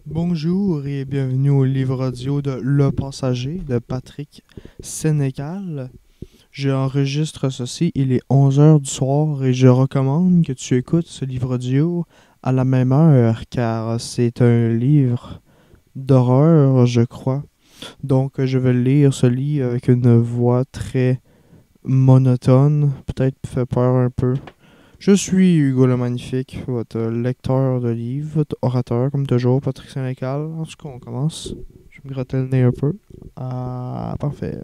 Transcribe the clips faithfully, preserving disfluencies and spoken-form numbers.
Bonjour et bienvenue au livre audio de Le Passager de Patrick Sénécal. J'enregistre ceci, il est onze heures du soir et je recommande que tu écoutes ce livre audio à la même heure car c'est un livre d'horreur, je crois. Donc je vais lire ce livre avec une voix très monotone, peut-être fait peur un peu. Je suis Hugo le Magnifique, votre lecteur de livres, votre orateur, comme toujours, Patrick Sénécal. En tout cas, on commence. Je vais me gratter le nez un peu. Ah, parfait.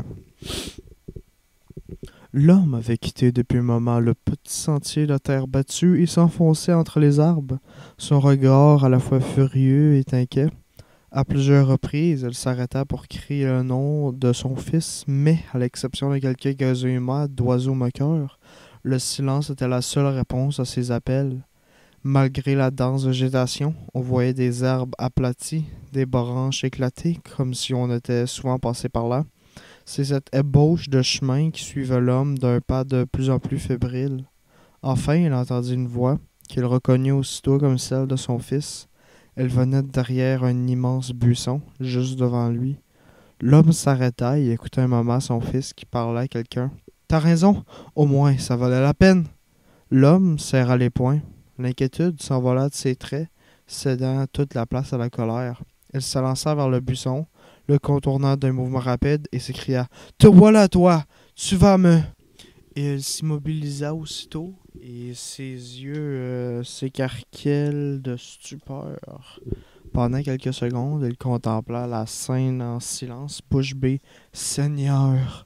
L'homme avait quitté depuis un moment le petit sentier de terre battue et s'enfonçait entre les arbres, son regard à la fois furieux et inquiet. À plusieurs reprises, elle s'arrêta pour crier le nom de son fils, mais, à l'exception de quelques gazouillements d'oiseaux moqueurs, le silence était la seule réponse à ses appels. Malgré la dense végétation, on voyait des herbes aplaties, des branches éclatées, comme si on était souvent passé par là. C'est cette ébauche de chemin qui suivait l'homme d'un pas de plus en plus fébrile. Enfin, il entendit une voix, qu'il reconnut aussitôt comme celle de son fils. Elle venait de derrière un immense buisson, juste devant lui. L'homme s'arrêta et écouta un moment son fils qui parlait à quelqu'un. « T'as raison, au moins, ça valait la peine. » L'homme serra les poings. L'inquiétude s'envola de ses traits, cédant toute la place à la colère. Il se lança vers le buisson, le contourna d'un mouvement rapide et s'écria « Te voilà, toi! Tu vas me... » Et il s'immobilisa aussitôt, et ses yeux euh, s'écarquillèrent de stupeur. Pendant quelques secondes, il contempla la scène en silence, bouche bée. « Seigneur! »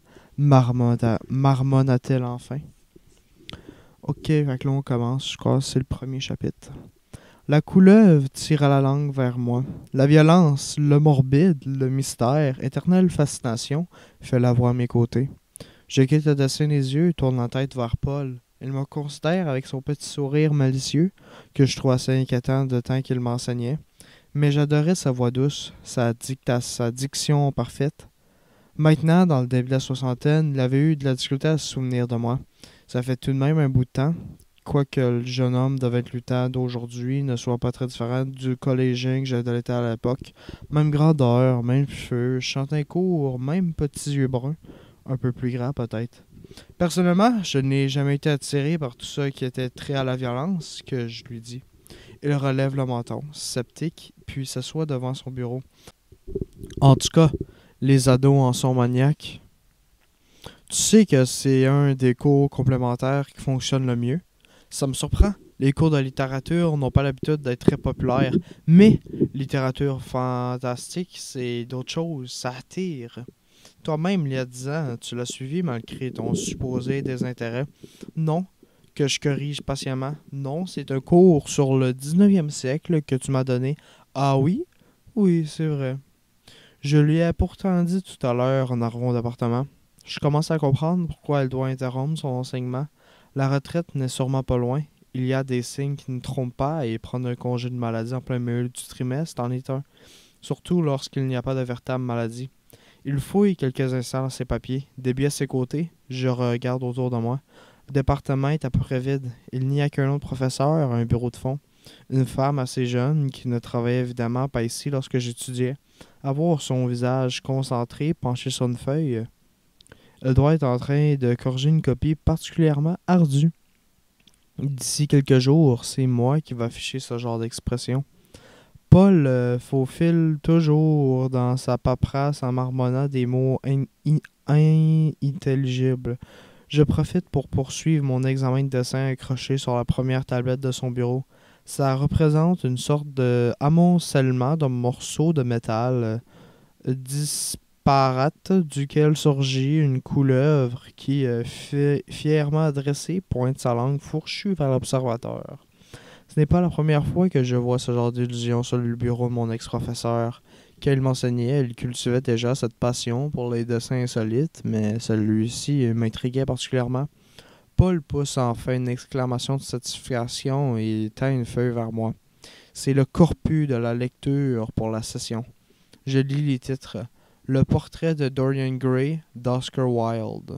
marmonna- marmonna-t-il enfin. Ok, fait que là on commence, je crois que c'est le premier chapitre. La couleuvre tira la langue vers moi. La violence, le morbide, le mystère, éternelle fascination, fait la voix à mes côtés. Je quitte le dessin des yeux et tourne la tête vers Paul. Il me considère avec son petit sourire malicieux, que je trouve assez inquiétant de temps qu'il m'enseignait. Mais j'adorais sa voix douce, sa, dicta- sa diction parfaite. Maintenant, dans le début de la soixantaine, il avait eu de la difficulté à se souvenir de moi. Ça fait tout de même un bout de temps, quoique le jeune homme de vingt-huit ans d'aujourd'hui ne soit pas très différent du collégien que j'étais à l'époque. Même grandeur, même cheveux, chantin court, même petits yeux bruns, un peu plus grands peut-être. Personnellement, je n'ai jamais été attiré par tout ça qui était trait à la violence, que je lui dis. Il relève le menton, sceptique, puis s'assoit devant son bureau. En tout cas, les ados en sont maniaques. Tu sais que c'est un des cours complémentaires qui fonctionne le mieux. Ça me surprend. Les cours de littérature n'ont pas l'habitude d'être très populaires, mais littérature fantastique, c'est d'autres choses, ça attire. Toi-même, il y a dix ans, tu l'as suivi malgré ton supposé désintérêt. Non, que je corrige patiemment. Non, c'est un cours sur le dix-neuvième siècle que tu m'as donné. Ah oui? Oui, c'est vrai. Je lui ai pourtant dit tout à l'heure en arrivant d'appartement. Je commence à comprendre pourquoi elle doit interrompre son enseignement. La retraite n'est sûrement pas loin. Il y a des signes qui ne trompent pas et prendre un congé de maladie en plein milieu du trimestre en est un. Surtout lorsqu'il n'y a pas de véritable maladie. Il fouille quelques instants dans ses papiers. Début à ses côtés, je regarde autour de moi. Le département est à peu près vide. Il n'y a qu'un autre professeur à un bureau de fond. Une femme assez jeune qui ne travaillait évidemment pas ici lorsque j'étudiais. À voir son visage concentré, penché sur une feuille, elle doit être en train de corriger une copie particulièrement ardue. D'ici quelques jours, c'est moi qui vais afficher ce genre d'expression. Paul euh, faufile toujours dans sa paperasse en marmonnant des mots in- in- inintelligibles. Je profite pour poursuivre mon examen de dessin accroché sur la première tablette de son bureau. Ça représente une sorte de amoncellement de morceaux de métal euh, disparate duquel surgit une couleuvre qui, euh, fi- fièrement dressée, pointe sa langue fourchue vers l'observateur. Ce n'est pas la première fois que je vois ce genre d'illusion sur le bureau de mon ex-professeur. Quand il m'enseignait, il cultivait déjà cette passion pour les dessins insolites, mais celui-ci m'intriguait particulièrement. Paul pousse enfin une exclamation de satisfaction et tend une feuille vers moi. C'est le corpus de la lecture pour la session. Je lis les titres. Le portrait de Dorian Gray d'Oscar Wilde.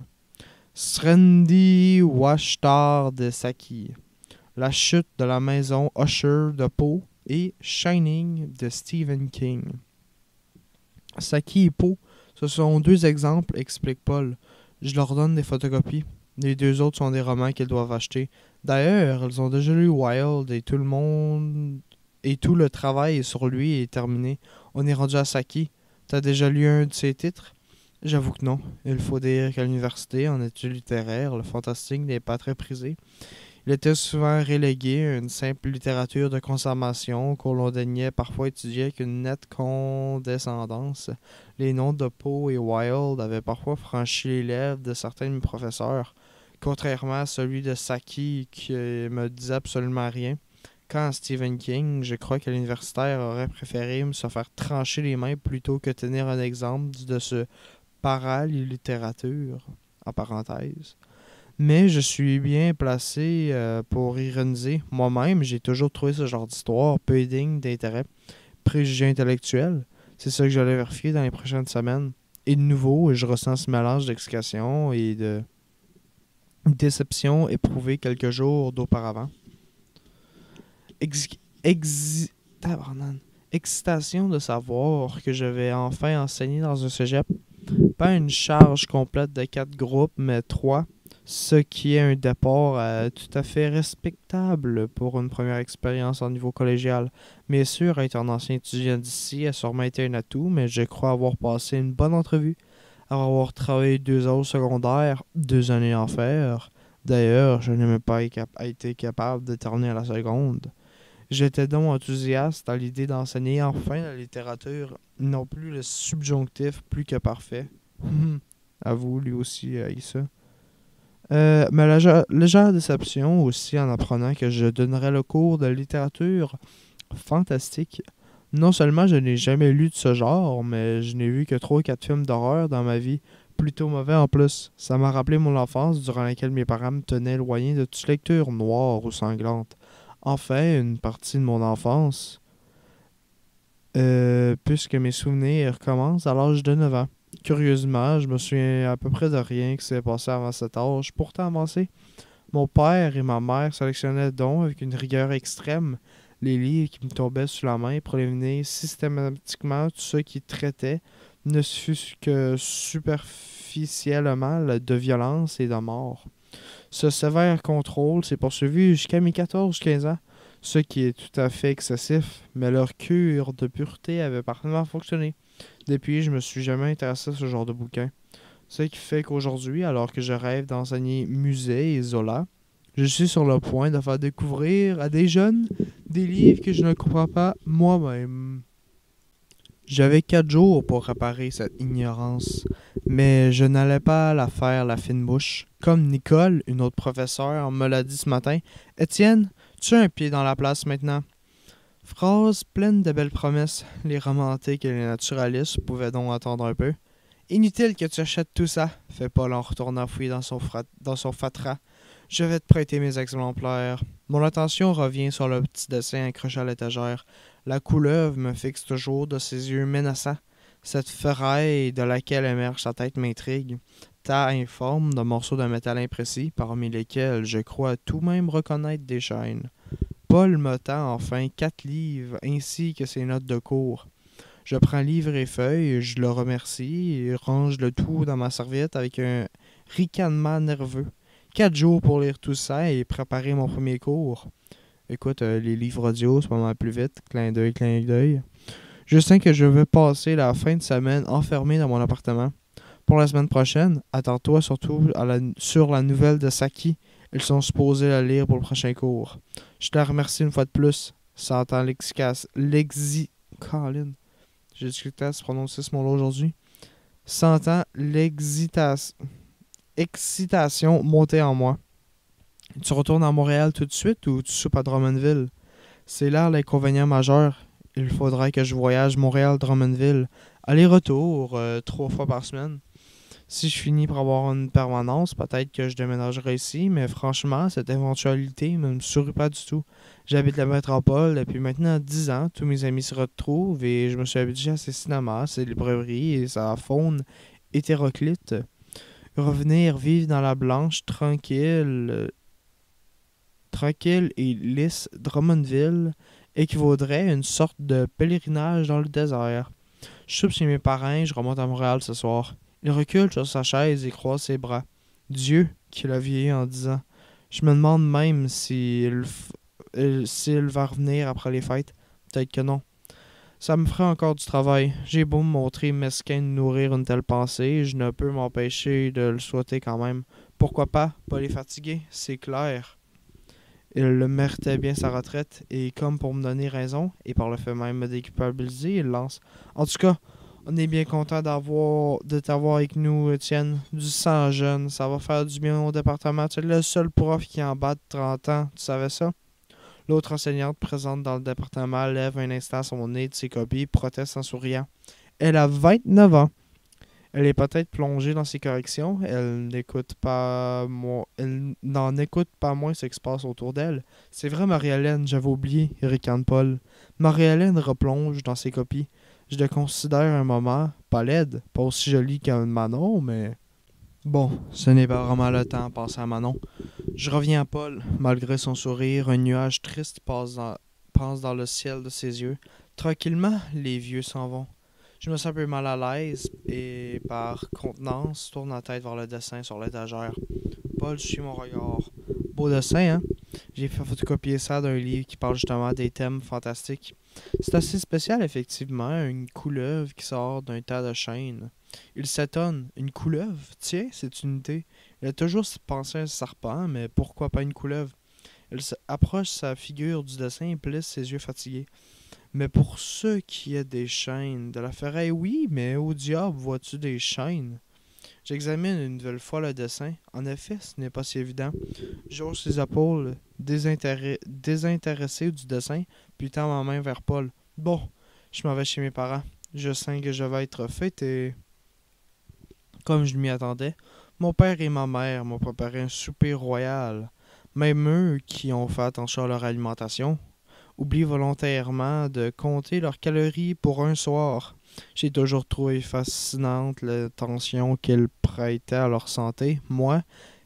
Srendi Washtar de Saki. La chute de la maison Usher de Poe et Shining de Stephen King. Saki et Poe, ce sont deux exemples, explique Paul. Je leur donne des photocopies. Les deux autres sont des romans qu'ils doivent acheter. D'ailleurs, ils ont déjà lu Wild et tout le monde et tout le travail sur lui est terminé. On est rendu à Saki. T'as déjà lu un de ses titres? J'avoue que non. Il faut dire qu'à l'université, en études littéraires, le fantastique n'est pas très prisé. Il était souvent relégué à une simple littérature de consommation qu'on l'on daignait parfois étudier avec une nette condescendance. Les noms de Poe et Wilde avaient parfois franchi les lèvres de certains de mes professeurs, contrairement à celui de Saki qui me disait absolument rien. Quant à Stephen King, je crois que l'universitaire aurait préféré me se faire trancher les mains plutôt que tenir un exemple de ce paralittérature, en parenthèse. Mais je suis bien placé euh, pour ironiser. Moi-même, j'ai toujours trouvé ce genre d'histoire peu digne d'intérêt. Préjugés intellectuels, c'est ça que j'allais vérifier dans les prochaines semaines. Et de nouveau, je ressens ce mélange d'excitation et de déception éprouvée quelques jours d'auparavant. Ex ex Excitation de savoir que je vais enfin enseigner dans un cégep. Pas une charge complète de quatre groupes, mais trois. Ce qui est un départ euh, tout à fait respectable pour une première expérience en niveau collégial. Bien sûr, être un ancien étudiant d'ici a sûrement été un atout, mais je crois avoir passé une bonne entrevue. Avoir travaillé deux ans au secondaire, deux années en fer. D'ailleurs, je n'ai même pas été capable de terminer à la seconde. J'étais donc enthousiaste à l'idée d'enseigner enfin la littérature, non plus le subjonctif plus que parfait. Avoue, lui aussi a eu ça. Euh, mais la légère déception aussi en apprenant que je donnerais le cours de littérature fantastique. Non seulement je n'ai jamais lu de ce genre, mais je n'ai vu que trois ou quatre films d'horreur dans ma vie, plutôt mauvais en plus. Ça m'a rappelé mon enfance durant laquelle mes parents me tenaient éloigné de toute lecture noire ou sanglante. Enfin, une partie de mon enfance, euh, puisque mes souvenirs commencent à l'âge de neuf ans. Curieusement, je me souviens à peu près de rien qui s'est passé avant cet âge, pourtant avancé. Mon père et ma mère sélectionnaient donc, avec une rigueur extrême, les livres qui me tombaient sous la main pour éliminer systématiquement tout ce qui traitait, ne fût-ce que superficiellement, de violence et de mort. Ce sévère contrôle s'est poursuivi jusqu'à mes quatorze quinze ans, ce qui est tout à fait excessif, mais leur cure de pureté avait parfaitement fonctionné. Depuis, je me suis jamais intéressé à ce genre de bouquin. Ce qui fait qu'aujourd'hui, alors que je rêve d'enseigner Musset et Zola, je suis sur le point de faire découvrir à des jeunes des livres que je ne comprends pas moi-même. J'avais quatre jours pour réparer cette ignorance, mais je n'allais pas la faire la fine bouche. Comme Nicole, une autre professeure, me l'a dit ce matin, « Étienne, tu as un pied dans la place maintenant. » Phrase pleine de belles promesses. Les romantiques et les naturalistes pouvaient donc attendre un peu. « Inutile que tu achètes tout ça, » fait Paul en retournant fouiller dans son, dans son fatras. « Je vais te prêter mes exemplaires. » Mon attention revient sur le petit dessin accroché à l'étagère. La couleuvre me fixe toujours de ses yeux menaçants. Cette ferraille de laquelle émerge sa tête m'intrigue. Tas informe de morceaux de métal imprécis, parmi lesquels je crois tout même reconnaître des chaînes. Paul me tend enfin quatre livres, ainsi que ses notes de cours. Je prends livre et feuille, je le remercie et range le tout dans ma serviette avec un ricanement nerveux. Quatre jours pour lire tout ça et préparer mon premier cours. Écoute, euh, les livres audio, c'est pas mal plus vite. Clin d'œil, clin d'œil. Je sens que je vais passer la fin de semaine enfermé dans mon appartement. Pour la semaine prochaine, attends-toi surtout à la, sur la nouvelle de Saki. Ils sont supposés la lire pour le prochain cours. Je te remercie une fois de plus. Ça entend l'exicas... L'exi... Colin. J'ai discuté à se prononcer ce mot-là aujourd'hui. Sentant l'excitation... Excitation monter en moi. Tu retournes à Montréal tout de suite ou tu soupes à Drummondville? C'est là l'inconvénient majeur. Il faudrait que je voyage Montréal-Drummondville. Aller-retour, euh, trois fois par semaine. Si je finis par avoir une permanence, peut-être que je déménagerai ici, mais franchement, cette éventualité ne me sourit pas du tout. J'habite la métropole depuis maintenant dix ans. Tous mes amis se retrouvent et je me suis habitué à ces cinémas, ces librairies et sa faune hétéroclite. Revenir vivre dans la blanche, tranquille... tranquille et lisse Drummondville équivaudrait à une sorte de pèlerinage dans le désert. Je soupe chez mes parents et je remonte à Montréal ce soir. Il recule sur sa chaise et croise ses bras. Dieu, qu'il a vieilli en disant. Je me demande même s'il f- euh, s'il va revenir après les fêtes. Peut-être que non. Ça me ferait encore du travail. J'ai beau me montrer mesquin de nourrir une telle pensée, je ne peux m'empêcher de le souhaiter quand même. Pourquoi pas? Pas les fatiguer, c'est clair. Il le méritait bien sa retraite, et comme pour me donner raison, et par le fait même me déculpabiliser, il lance. En tout cas, on est bien content d'avoir de t'avoir avec nous, Étienne. Du sang jeune, ça va faire du bien au département. Tu es le seul prof qui est en bas de trente ans, tu savais ça? L'autre enseignante présente dans le département lève un instant son nez de ses copies, proteste en souriant. Elle a vingt-neuf ans. Elle est peut-être plongée dans ses corrections. Elle n'écoute pas moi. Elle n'en écoute pas moins ce qui se passe autour d'elle. C'est vrai, Marie-Hélène, j'avais oublié, ricane Paul. Marie-Hélène replonge dans ses copies. Je le considère un moment, pas laide, pas aussi joli qu'un Manon, mais. Bon, ce n'est pas vraiment le temps, pensa Manon. Je reviens à Paul. Malgré son sourire, un nuage triste passe dans, passe dans le ciel de ses yeux. Tranquillement, les vieux s'en vont. Je me sens un peu mal à l'aise et, par contenance, tourne la tête vers le dessin sur l'étagère. Paul suit mon regard. Beau dessin, hein? J'ai fait photocopier ça d'un livre qui parle justement des thèmes fantastiques. C'est assez spécial, effectivement, une couleuvre qui sort d'un tas de chênes. Il s'étonne. Une couleuvre? Tiens, c'est une idée. Il a toujours pensé à un serpent, mais pourquoi pas une couleuvre? Il approche sa figure du dessin et plisse ses yeux fatigués. Mais pour ceux qui aient des chaînes, de la ferraille, oui, mais au diable, vois-tu des chaînes? J'examine une nouvelle fois le dessin. En effet, ce n'est pas si évident. J'hausse les épaules, désintéré- désintéressé du dessin, puis tends ma main vers Paul. Bon, je m'en vais chez mes parents. Je sens que je vais être fêté. Comme je m'y attendais, mon père et ma mère m'ont préparé un souper royal. Même eux, qui ont fait attention à leur alimentation, oublient volontairement de compter leurs calories pour un soir. J'ai toujours trouvé fascinante l'attention qu'ils prêtaient à leur santé. Moi,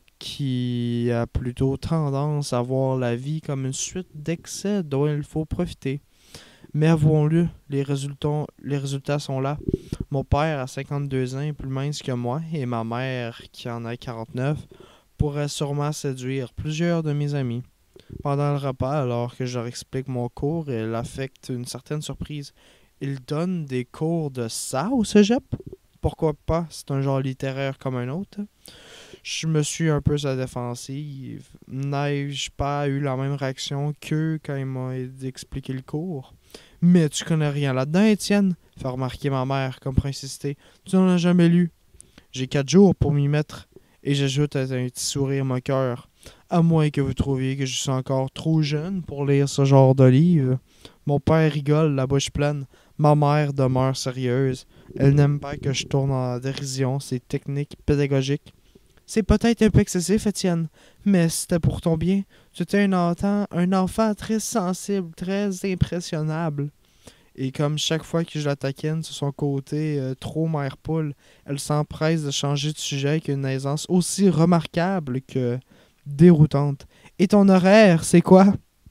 qui a plutôt tendance à voir la vie comme une suite d'excès dont il faut profiter. Mais avouons-le, les résultats, les résultats sont là. Mon père a cinquante-deux ans, plus mince que moi, et ma mère, qui en a quarante-neuf, pourrait sûrement séduire plusieurs de mes amis. Pendant le repas, alors que je leur explique mon cours, elle affecte une certaine surprise. Ils donnent des cours de ça au cégep? Pourquoi pas? C'est un genre littéraire comme un autre. Je me suis un peu sur la défensive. N'ai-je pas eu la même réaction qu'eux quand ils m'ont expliqué le cours? Mais tu connais rien là-dedans, Étienne, fait remarquer ma mère, comme pour insister. Tu n'en as jamais lu. J'ai quatre jours pour m'y mettre. Et j'ajoute avec un petit sourire moqueur. À moins que vous trouviez que je suis encore trop jeune pour lire ce genre de livre. Mon père rigole, la bouche pleine. Ma mère demeure sérieuse. Elle n'aime pas que je tourne en dérision ses techniques pédagogiques. C'est peut-être un peu excessif, Étienne, mais c'était pour ton bien. Tu étais un enfant, un enfant très sensible, très impressionnable. Et comme chaque fois que je la taquine sur son côté euh, trop mère-poule, elle s'empresse de changer de sujet avec une aisance aussi remarquable que déroutante. Et ton horaire, c'est quoi?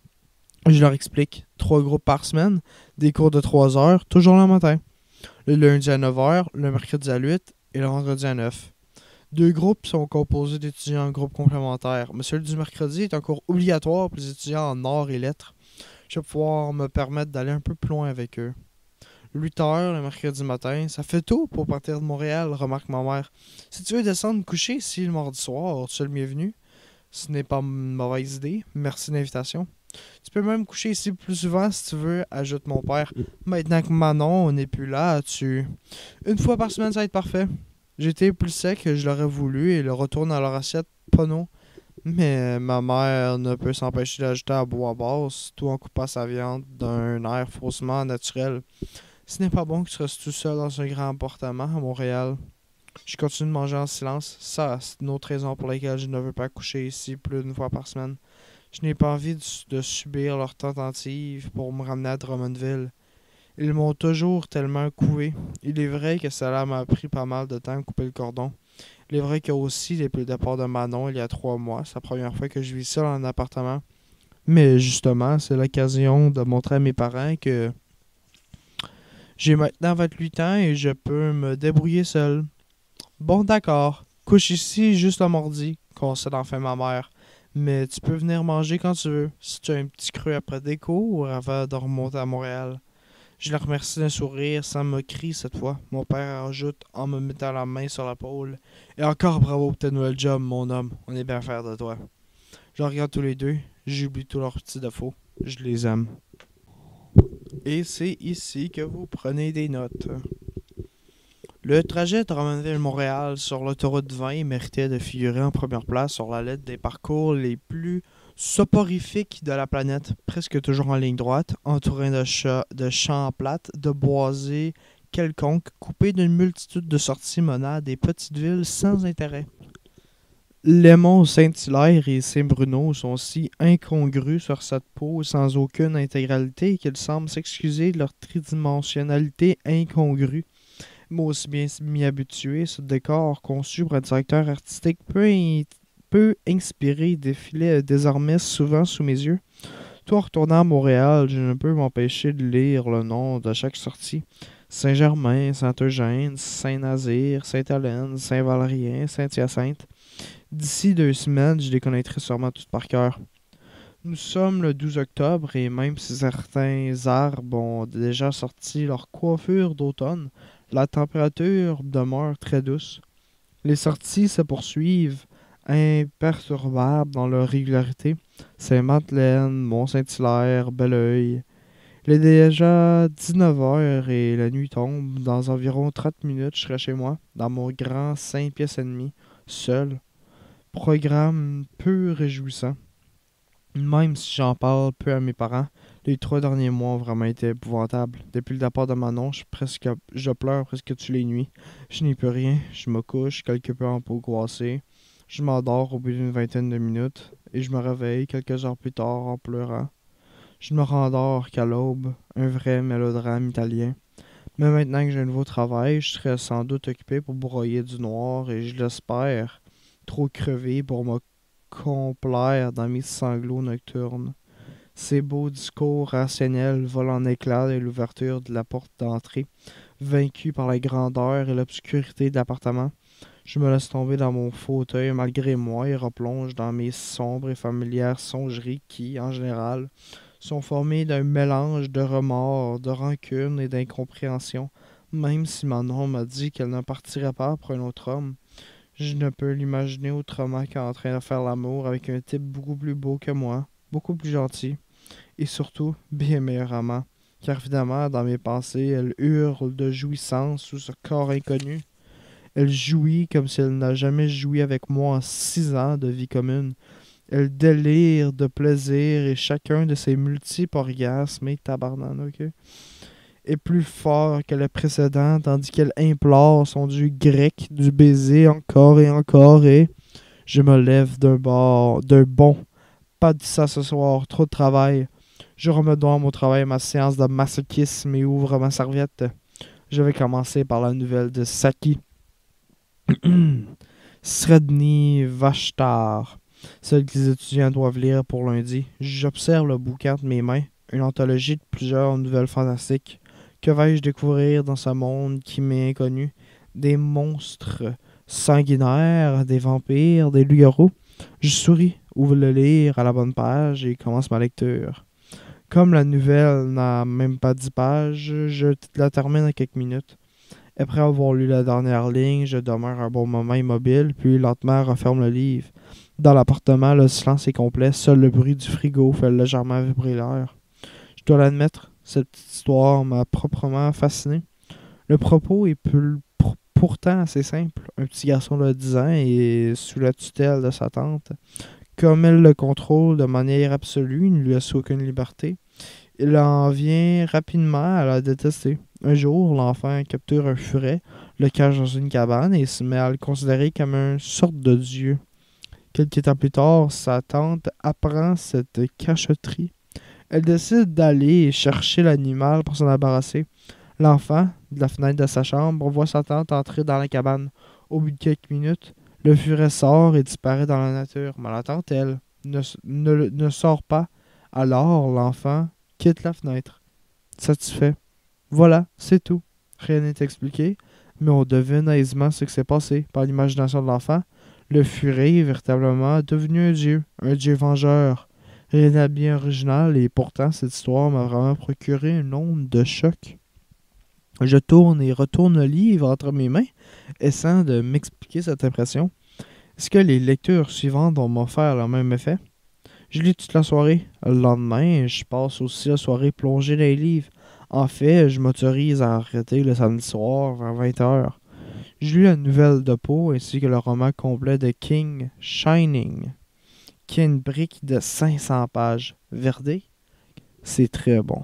Je leur explique. Trois groupes par semaine, des cours de trois heures, toujours le matin. Le lundi à neuf heures, le mercredi à huit et le vendredi à neuf. Deux groupes sont composés d'étudiants en groupe complémentaire, mais celui du mercredi est un cours obligatoire pour les étudiants en arts et lettres. Je vais pouvoir me permettre d'aller un peu plus loin avec eux. huit heures le mercredi matin, ça fait tôt pour partir de Montréal, remarque ma mère. Si tu veux descendre coucher ici le mardi soir, tu es le bienvenu. Ce n'est pas une mauvaise idée, merci de l'invitation. Tu peux même coucher ici plus souvent si tu veux, ajoute mon père. Maintenant que Manon n'est plus là, tu... Une fois par semaine, ça va être parfait. J'étais plus sec que je l'aurais voulu et le retourne à leur assiette, pas non. Mais ma mère ne peut s'empêcher d'ajouter à bois basse, tout en coupant sa viande d'un air faussement naturel. Ce n'est pas bon que tu restes tout seul dans un grand appartement à Montréal. Je continue de manger en silence. Ça, c'est une autre raison pour laquelle je ne veux pas coucher ici plus d'une fois par semaine. Je n'ai pas envie de, de subir leurs tentatives pour me ramener à Drummondville. Ils m'ont toujours tellement coué. Il est vrai que cela m'a pris pas mal de temps de couper le cordon. Il est vrai qu'il y a aussi depuis le départ de Manon il y a trois mois. C'est la première fois que je vis seul en appartement. Mais justement, c'est l'occasion de montrer à mes parents que j'ai maintenant vingt-huit ans et je peux me débrouiller seul. Bon, d'accord. Couche ici juste le mardi, conseille enfin ma mère. Mais tu peux venir manger quand tu veux, si tu as un petit creux après des cours avant de remonter à Montréal. Je le remercie d'un sourire, sans moquerie cette fois. Mon père ajoute en me mettant la main sur l'épaule. Et encore bravo pour ta nouvelle job, mon homme. On est bien fiers de toi. Je les regarde tous les deux. J'oublie tous leurs petits défauts. Je les aime. Et c'est ici que vous prenez des notes. Le trajet de Drummondville-Montréal sur l'autoroute vingt méritait de figurer en première place sur la liste des parcours les plus soporifiques de la planète, presque toujours en ligne droite, entouré de, cha- de champs plates, de boisés quelconques, coupés d'une multitude de sorties monades et petites villes sans intérêt. Les monts Saint-Hilaire et Saint-Bruno sont si incongrus sur cette peau sans aucune intégralité qu'ils semblent s'excuser de leur tridimensionnalité incongrue. Moi aussi bien m'y habitué, ce décor conçu par un directeur artistique peu, in- peu inspiré défilait désormais souvent sous mes yeux. Tout en retournant à Montréal, je ne peux m'empêcher de lire le nom de chaque sortie. Saint-Germain, Saint-Eugène, Saint-Nazaire, Sainte-Hélène, Saint-Valérien, Saint-Hyacinthe. D'ici deux semaines, je les connaîtrai sûrement toutes par cœur. Nous sommes le douze octobre et même si certains arbres ont déjà sorti leur coiffure d'automne, la température demeure très douce. Les sorties se poursuivent, imperturbables dans leur régularité. Saint-Madeleine, Mont-Saint-Hilaire, Belleuil. Il est déjà dix-neuf heures et la nuit tombe. Dans environ trente minutes, je serai chez moi, dans mon grand cinq pièces et demi, seul. Programme peu réjouissant. Même si j'en parle peu à mes parents, les trois derniers mois ont vraiment été épouvantables. Depuis le départ de Manon, je, presque, je pleure presque toutes les nuits. Je n'y peux rien, je me couche quelque peu en peau coincée. Je m'endors au bout d'une vingtaine de minutes et je me réveille quelques heures plus tard en pleurant. Je ne me rendors qu'à l'aube, un vrai mélodrame italien. Mais maintenant que j'ai un nouveau travail, je serai sans doute occupé pour broyer du noir et je l'espère, trop crevé pour me complaire dans mes sanglots nocturnes. Ces beaux discours rationnels volent en éclats dès l'ouverture de la porte d'entrée. Vaincu par la grandeur et l'obscurité de l'appartement, je me laisse tomber dans mon fauteuil malgré moi et replonge dans mes sombres et familières songeries qui, en général, sont formées d'un mélange de remords, de rancune et d'incompréhension. Même si Manon m'a dit qu'elle ne partirait pas pour un autre homme, je ne peux l'imaginer autrement qu'en train de faire l'amour avec un type beaucoup plus beau que moi, beaucoup plus gentil, et surtout bien meilleur amant. Car évidemment, dans mes pensées, elle hurle de jouissance sous ce corps inconnu. Elle jouit comme si elle n'a jamais joui avec moi en six ans de vie commune. Elle délire de plaisir et chacun de ses multiples orgasmes est tabarnane, ok? Est plus fort que le précédent, tandis qu'elle implore son dieu grec du baiser encore et encore et je me lève d'un bord, d'un bond. Pas de ça ce soir, trop de travail. Je remets donc à mon travail ma séance de masochisme et ouvre ma serviette. Je vais commencer par la nouvelle de Saki. Sredni Vashtar, celle que les étudiants doivent lire pour lundi. J'observe le bouquin de mes mains, une anthologie de plusieurs nouvelles fantastiques. Que vais-je découvrir dans ce monde qui m'est inconnu? Des monstres sanguinaires, des vampires, des loups-garous. Je souris, ouvre le lire à la bonne page et commence ma lecture. Comme la nouvelle n'a même pas dix pages, je la termine en quelques minutes. Après avoir lu la dernière ligne, je demeure un bon moment immobile, puis lentement referme le livre. Dans l'appartement, le silence est complet, seul le bruit du frigo fait légèrement vibrer l'air. Je dois l'admettre, cette petite histoire m'a proprement fasciné. Le propos est peu- pour- pourtant assez simple. Un petit garçon de dix ans est sous la tutelle de sa tante. Comme elle le contrôle de manière absolue, il ne lui laisse aucune liberté. Il en vient rapidement à la détester. Un jour, l'enfant capture un furet, le cache dans une cabane et se met à le considérer comme une sorte de dieu. Quelques temps plus tard, sa tante apprend cette cachotterie. Elle décide d'aller chercher l'animal pour s'en débarrasser. L'enfant, de la fenêtre de sa chambre, voit sa tante entrer dans la cabane. Au bout de quelques minutes, le furet sort et disparaît dans la nature. Mais la tante, elle, ne, ne, ne sort pas. Alors, l'enfant quitte la fenêtre, satisfait. Voilà, c'est tout. Rien n'est expliqué, mais on devine aisément ce qui s'est passé par l'imagination de l'enfant. Le furet est véritablement devenu un dieu, un dieu vengeur. Rien de bien original, et pourtant cette histoire m'a vraiment procuré une onde de choc. Je tourne et retourne le livre entre mes mains, essayant de m'expliquer cette impression. Est-ce que les lectures suivantes vont m'en faire le même effet? Je lis toute la soirée. Le lendemain, je passe aussi la soirée plongée dans les livres. En fait, je m'autorise à arrêter le samedi soir vers vingt heures. Je lis la nouvelle de Poe ainsi que le roman complet de King, Shining, qui a une brique de cinq cents pages. Verdé, c'est très bon.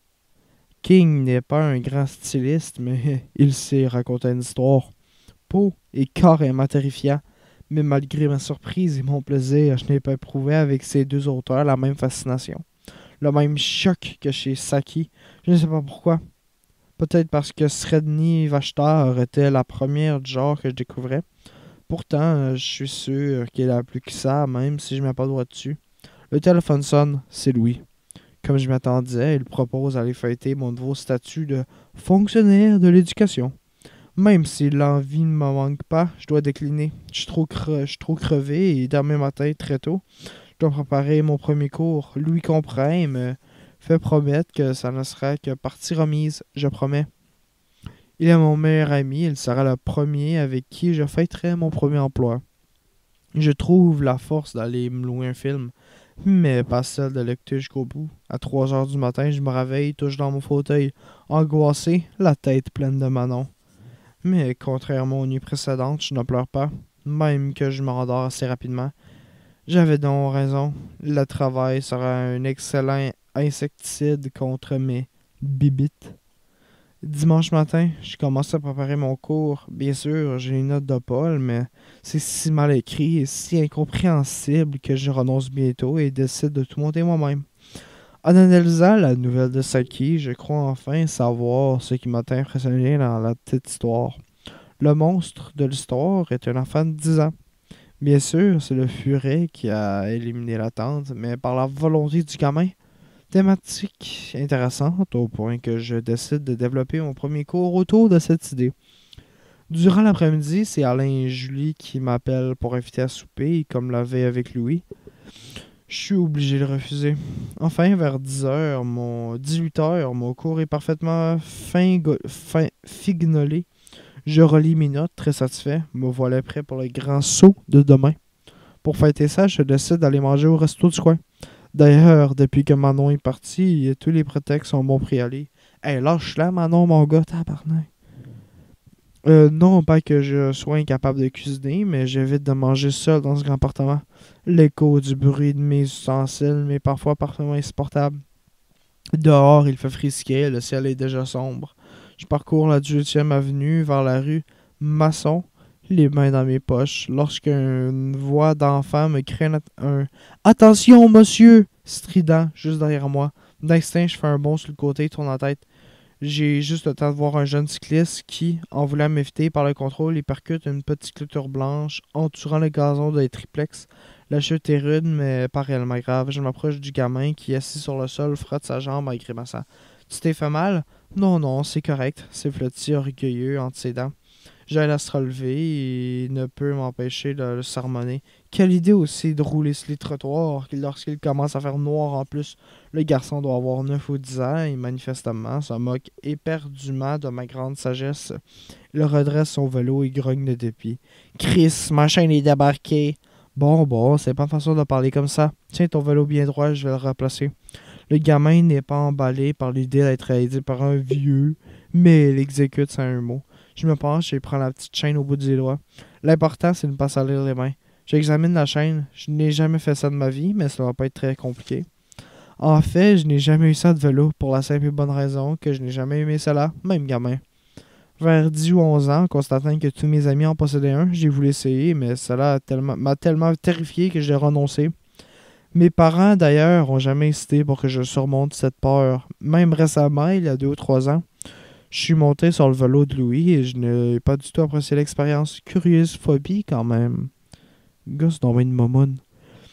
King n'est pas un grand styliste, mais il sait raconter une histoire. Poe est carrément terrifiant, mais malgré ma surprise et mon plaisir, je n'ai pas éprouvé avec ces deux auteurs la même fascination. Le même choc que chez Saki. Je ne sais pas pourquoi. Peut-être parce que Sredni Vashtar était la première du genre que je découvrais. Pourtant, je suis sûr qu'elle a plus que ça, même si je ne mets pas le doigt dessus. Le téléphone sonne, c'est Louis. Comme je m'attendais, il propose d'aller fêter mon nouveau statut de fonctionnaire de l'éducation. Même si l'envie ne me manque pas, je dois décliner. Je suis trop, cre... je suis trop crevé et demain matin, très tôt, je dois préparer mon premier cours. Louis comprend et me fait promettre que ça ne sera que partie remise, je promets. Il est mon meilleur ami, il sera le premier avec qui je fêterai mon premier emploi. Je trouve la force d'aller me louer un film, mais pas celle de lecture jusqu'au bout. À trois heures du matin, je me réveille, touche dans mon fauteuil, angoissé, la tête pleine de Manon. Mais contrairement aux nuits précédentes, je ne pleure pas, même que je me rendors assez rapidement. J'avais donc raison, le travail sera un excellent insecticide contre mes bibites. Dimanche matin, je commence à préparer mon cours. Bien sûr, j'ai une note de Paul, mais c'est si mal écrit et si incompréhensible que je renonce bientôt et décide de tout monter moi-même. En analysant la nouvelle de Saki, je crois enfin savoir ce qui m'a impressionné dans la petite histoire. Le monstre de l'histoire est un enfant de dix ans. Bien sûr, c'est le furet qui a éliminé la tante, mais par la volonté du gamin. Thématique intéressante au point que je décide de développer mon premier cours autour de cette idée. Durant l'après-midi, c'est Alain et Julie qui m'appellent pour inviter à souper, et comme la veille avec Louis, je suis obligé de refuser. Enfin, vers dix heures, mon dix-huit heures, mon cours est parfaitement fin, fin fignolé. Je relis mes notes, très satisfait. Me voilà prêt pour le grand saut de demain. Pour fêter ça, je décide d'aller manger au resto du coin. D'ailleurs, depuis que Manon est parti, tous les prétextes sont bons pour y aller. Hey, lâche-la, Manon, mon gars, tabarnak. Euh, non pas que je sois incapable de cuisiner, mais j'évite de manger seul dans ce grand appartement. L'écho du bruit de mes ustensiles m'est parfois parfaitement insupportable. Dehors, il fait frisquet, le ciel est déjà sombre. Je parcours la dix-huitième avenue vers la rue Masson, les mains dans mes poches, lorsqu'une voix d'enfant me crie un, un « Attention, monsieur !» strident, juste derrière moi. D'instinct, je fais un bond sur le côté, tourne la tête. J'ai juste le temps de voir un jeune cycliste qui, en voulant m'éviter par le contrôle, il percute une petite clôture blanche, entourant le gazon des triplex. La chute est rude, mais pas réellement grave. Je m'approche du gamin qui, assis sur le sol, frotte sa jambe en grimaçant. « Tu t'es fait mal? »« Non, non, c'est correct. » siffle-t-il orgueilleux entre ses dents. J'aille à se relever et ne peut m'empêcher de le sermonner. Quelle idée aussi de rouler sur les trottoirs lorsqu'il commence à faire noir en plus. Le garçon doit avoir neuf ou dix ans et manifestement se moque éperdument de ma grande sagesse. Il redresse son vélo et grogne de dépit. « Chris, ma chaîne est débarquée. »« Bon, bon, c'est pas façon de parler comme ça. Tiens ton vélo bien droit, je vais le replacer. » Le gamin n'est pas emballé par l'idée d'être aidé par un vieux, mais il exécute sans un mot. Je me penche et prends la petite chaîne au bout des doigts. L'important, c'est de ne pas salir les mains. J'examine la chaîne. Je n'ai jamais fait ça de ma vie, mais ça va pas être très compliqué. En fait, je n'ai jamais eu ça de vélo, pour la simple et bonne raison que je n'ai jamais aimé cela, même gamin. Vers dix ou onze ans, constatant que tous mes amis en possédaient un, j'ai voulu essayer, mais cela tellement, m'a tellement terrifié que j'ai renoncé. Mes parents, d'ailleurs, ont jamais hésité pour que je surmonte cette peur. Même récemment, il y a deux ou trois ans, je suis monté sur le vélo de Louis et je n'ai pas du tout apprécié l'expérience. Curieuse phobie quand même. Le gars, c'est donc une momoune.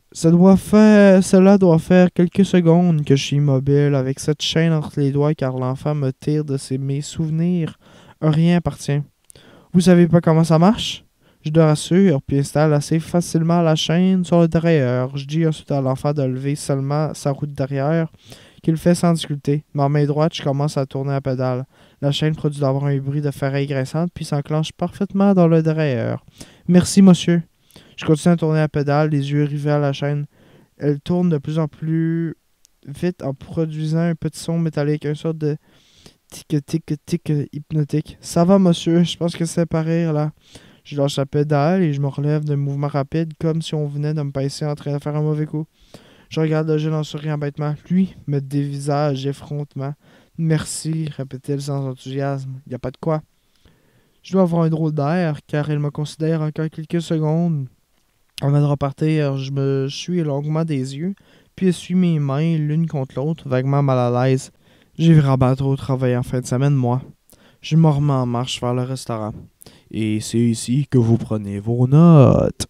Ça doit faire, cela doit faire quelques secondes que je suis immobile avec cette chaîne entre les doigts car l'enfant me tire de ses, mes souvenirs. Rien appartient. Vous savez pas comment ça marche? Je le rassure, puis installe assez facilement la chaîne sur le derrière. Je dis ensuite à l'enfant de lever seulement sa roue de derrière, qu'il fait sans difficulté. Ma main droite, je commence à tourner la pédale. La chaîne produit d'abord un bruit de ferraille grinçante, puis s'enclenche parfaitement dans le derrière. Merci, monsieur. Je continue à tourner la pédale, les yeux rivés à la chaîne. Elle tourne de plus en plus vite en produisant un petit son métallique, une sorte de tic-tic-tic hypnotique. Ça va, monsieur, je pense que c'est pas rire, là. Je lâche la pédale et je me relève d'un mouvement rapide, comme si on venait de me pincer en train de faire un mauvais coup. Je regarde le jeune en souriant bêtement. Lui me dévisage effrontement. Merci, répétait-il sans enthousiasme. Y a pas de quoi. Je dois avoir un drôle d'air, car il me considère encore quelques secondes. Avant de repartir, je me suis longuement des yeux, puis essuie mes mains l'une contre l'autre, vaguement mal à l'aise. J'ai vraiment trop travaillé en fin de semaine, moi. Je me remets en marche vers le restaurant. Et c'est ici que vous prenez vos notes.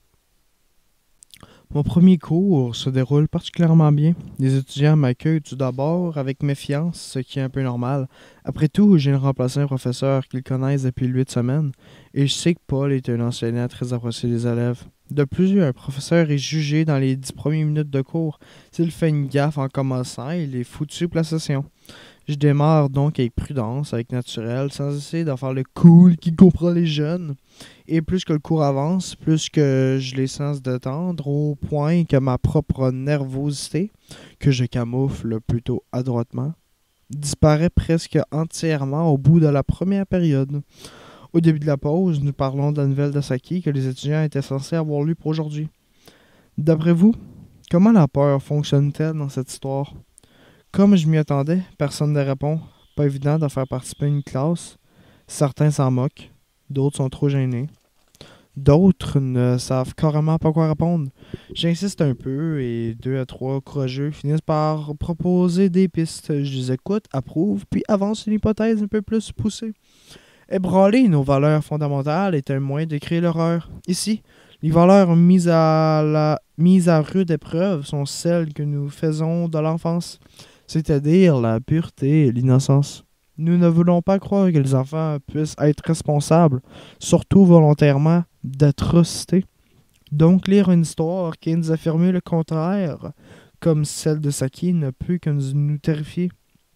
Mon premier cours se déroule particulièrement bien. Les étudiants m'accueillent tout d'abord avec méfiance, ce qui est un peu normal. Après tout, j'ai remplacé un professeur qu'ils connaissent depuis huit semaines, et je sais que Paul est un enseignant très apprécié des élèves. De plus, un professeur est jugé dans les dix premières minutes de cours. S'il fait une gaffe en commençant, il est foutu pour la session. Je démarre donc avec prudence, avec naturel, sans essayer d'en faire le cool qui comprend les jeunes. Et plus que le cours avance, plus que je les sens se détendre, au point que ma propre nervosité, que je camoufle plutôt adroitement, disparaît presque entièrement au bout de la première période. Au début de la pause, nous parlons de la nouvelle de Saki que les étudiants étaient censés avoir lue pour aujourd'hui. D'après vous, comment la peur fonctionne-t-elle dans cette histoire? Comme je m'y attendais, personne ne répond. Pas évident de faire participer à une classe. Certains s'en moquent, d'autres sont trop gênés. D'autres ne savent carrément pas quoi répondre. J'insiste un peu et deux à trois courageux finissent par proposer des pistes. Je les écoute, approuve, puis avance une hypothèse un peu plus poussée. Ébranler nos valeurs fondamentales est un moyen de créer l'horreur. Ici, les valeurs mises à, la, mises à rude épreuve sont celles que nous faisons de l'enfance, c'est-à-dire la pureté et l'innocence. Nous ne voulons pas croire que les enfants puissent être responsables, surtout volontairement, d'atrocités. Donc lire une histoire qui nous affirme le contraire, comme celle de Saki, ne peut que nous terrifier.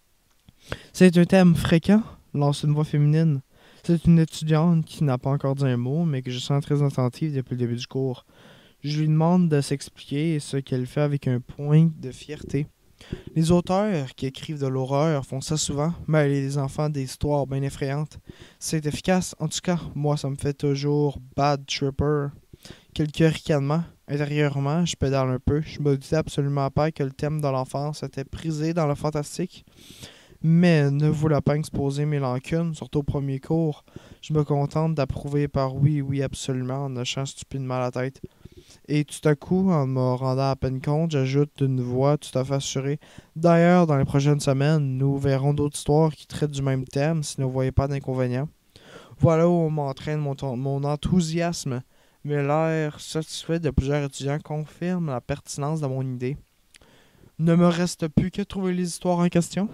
C'est un thème fréquent, lance une voix féminine. C'est une étudiante qui n'a pas encore dit un mot, mais que je sens très attentive depuis le début du cours. Je lui demande de s'expliquer, ce qu'elle fait avec un point de fierté. Les auteurs qui écrivent de l'horreur font ça souvent, mêler les enfants des histoires bien effrayantes. C'est efficace, en tout cas, moi ça me fait toujours bad tripper. Quelques ricanements. Intérieurement, je pédale un peu. Je me disais absolument pas que le thème de l'enfance était prisé dans le fantastique. Mais ne voulant pas exposer mes lancunes, surtout au premier cours, je me contente d'approuver par oui, oui, absolument, en hochant stupidement la tête. Et tout à coup, en me rendant à peine compte, j'ajoute d'une voix tout à fait assurée. D'ailleurs, dans les prochaines semaines, nous verrons d'autres histoires qui traitent du même thème si nous ne voyez pas d'inconvénients. Voilà où m'entraîne mon, mon enthousiasme, mais l'air satisfait de plusieurs étudiants confirme la pertinence de mon idée. Ne me reste plus qu'à trouver les histoires en question.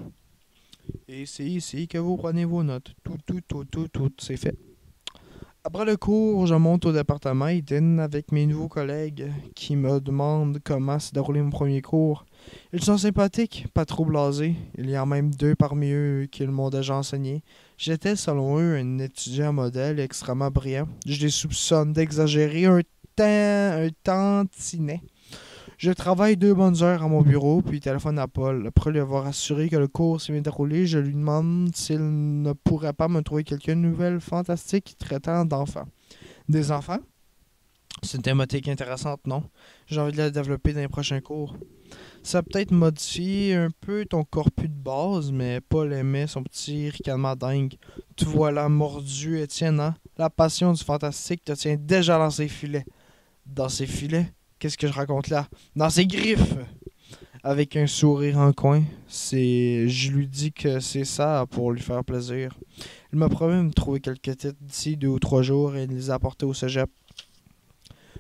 Et c'est ici que vous prenez vos notes. Tout, tout, tout, tout, tout, c'est fait. Après le cours, je monte au département et dîne avec mes nouveaux collègues qui me demandent comment s'est déroulé mon premier cours. Ils sont sympathiques, pas trop blasés. Il y en a même deux parmi eux qui m'ont déjà enseigné. J'étais, selon eux, un étudiant modèle extrêmement brillant. Je les soupçonne d'exagérer un temps, un tantinet. Je travaille deux bonnes heures à mon bureau, puis téléphone à Paul. Après lui avoir assuré que le cours s'est bien déroulé, je lui demande s'il ne pourrait pas me trouver quelques nouvelles fantastiques traitant d'enfants. Des enfants? C'est une thématique intéressante, non? J'ai envie de la développer dans les prochains cours. Ça a peut-être modifié un peu ton corpus de base, mais Paul aimait son petit ricanement dingue. Tu vois là, mordu, Étienne, hein? La passion du fantastique te tient déjà dans ses filets. Dans ses filets? Qu'est-ce que je raconte là? Dans ses griffes! Avec un sourire en coin, c'est, je lui dis que c'est ça pour lui faire plaisir. Il m'a promis de me trouver quelques titres d'ici deux ou trois jours et de les apporter au cégep.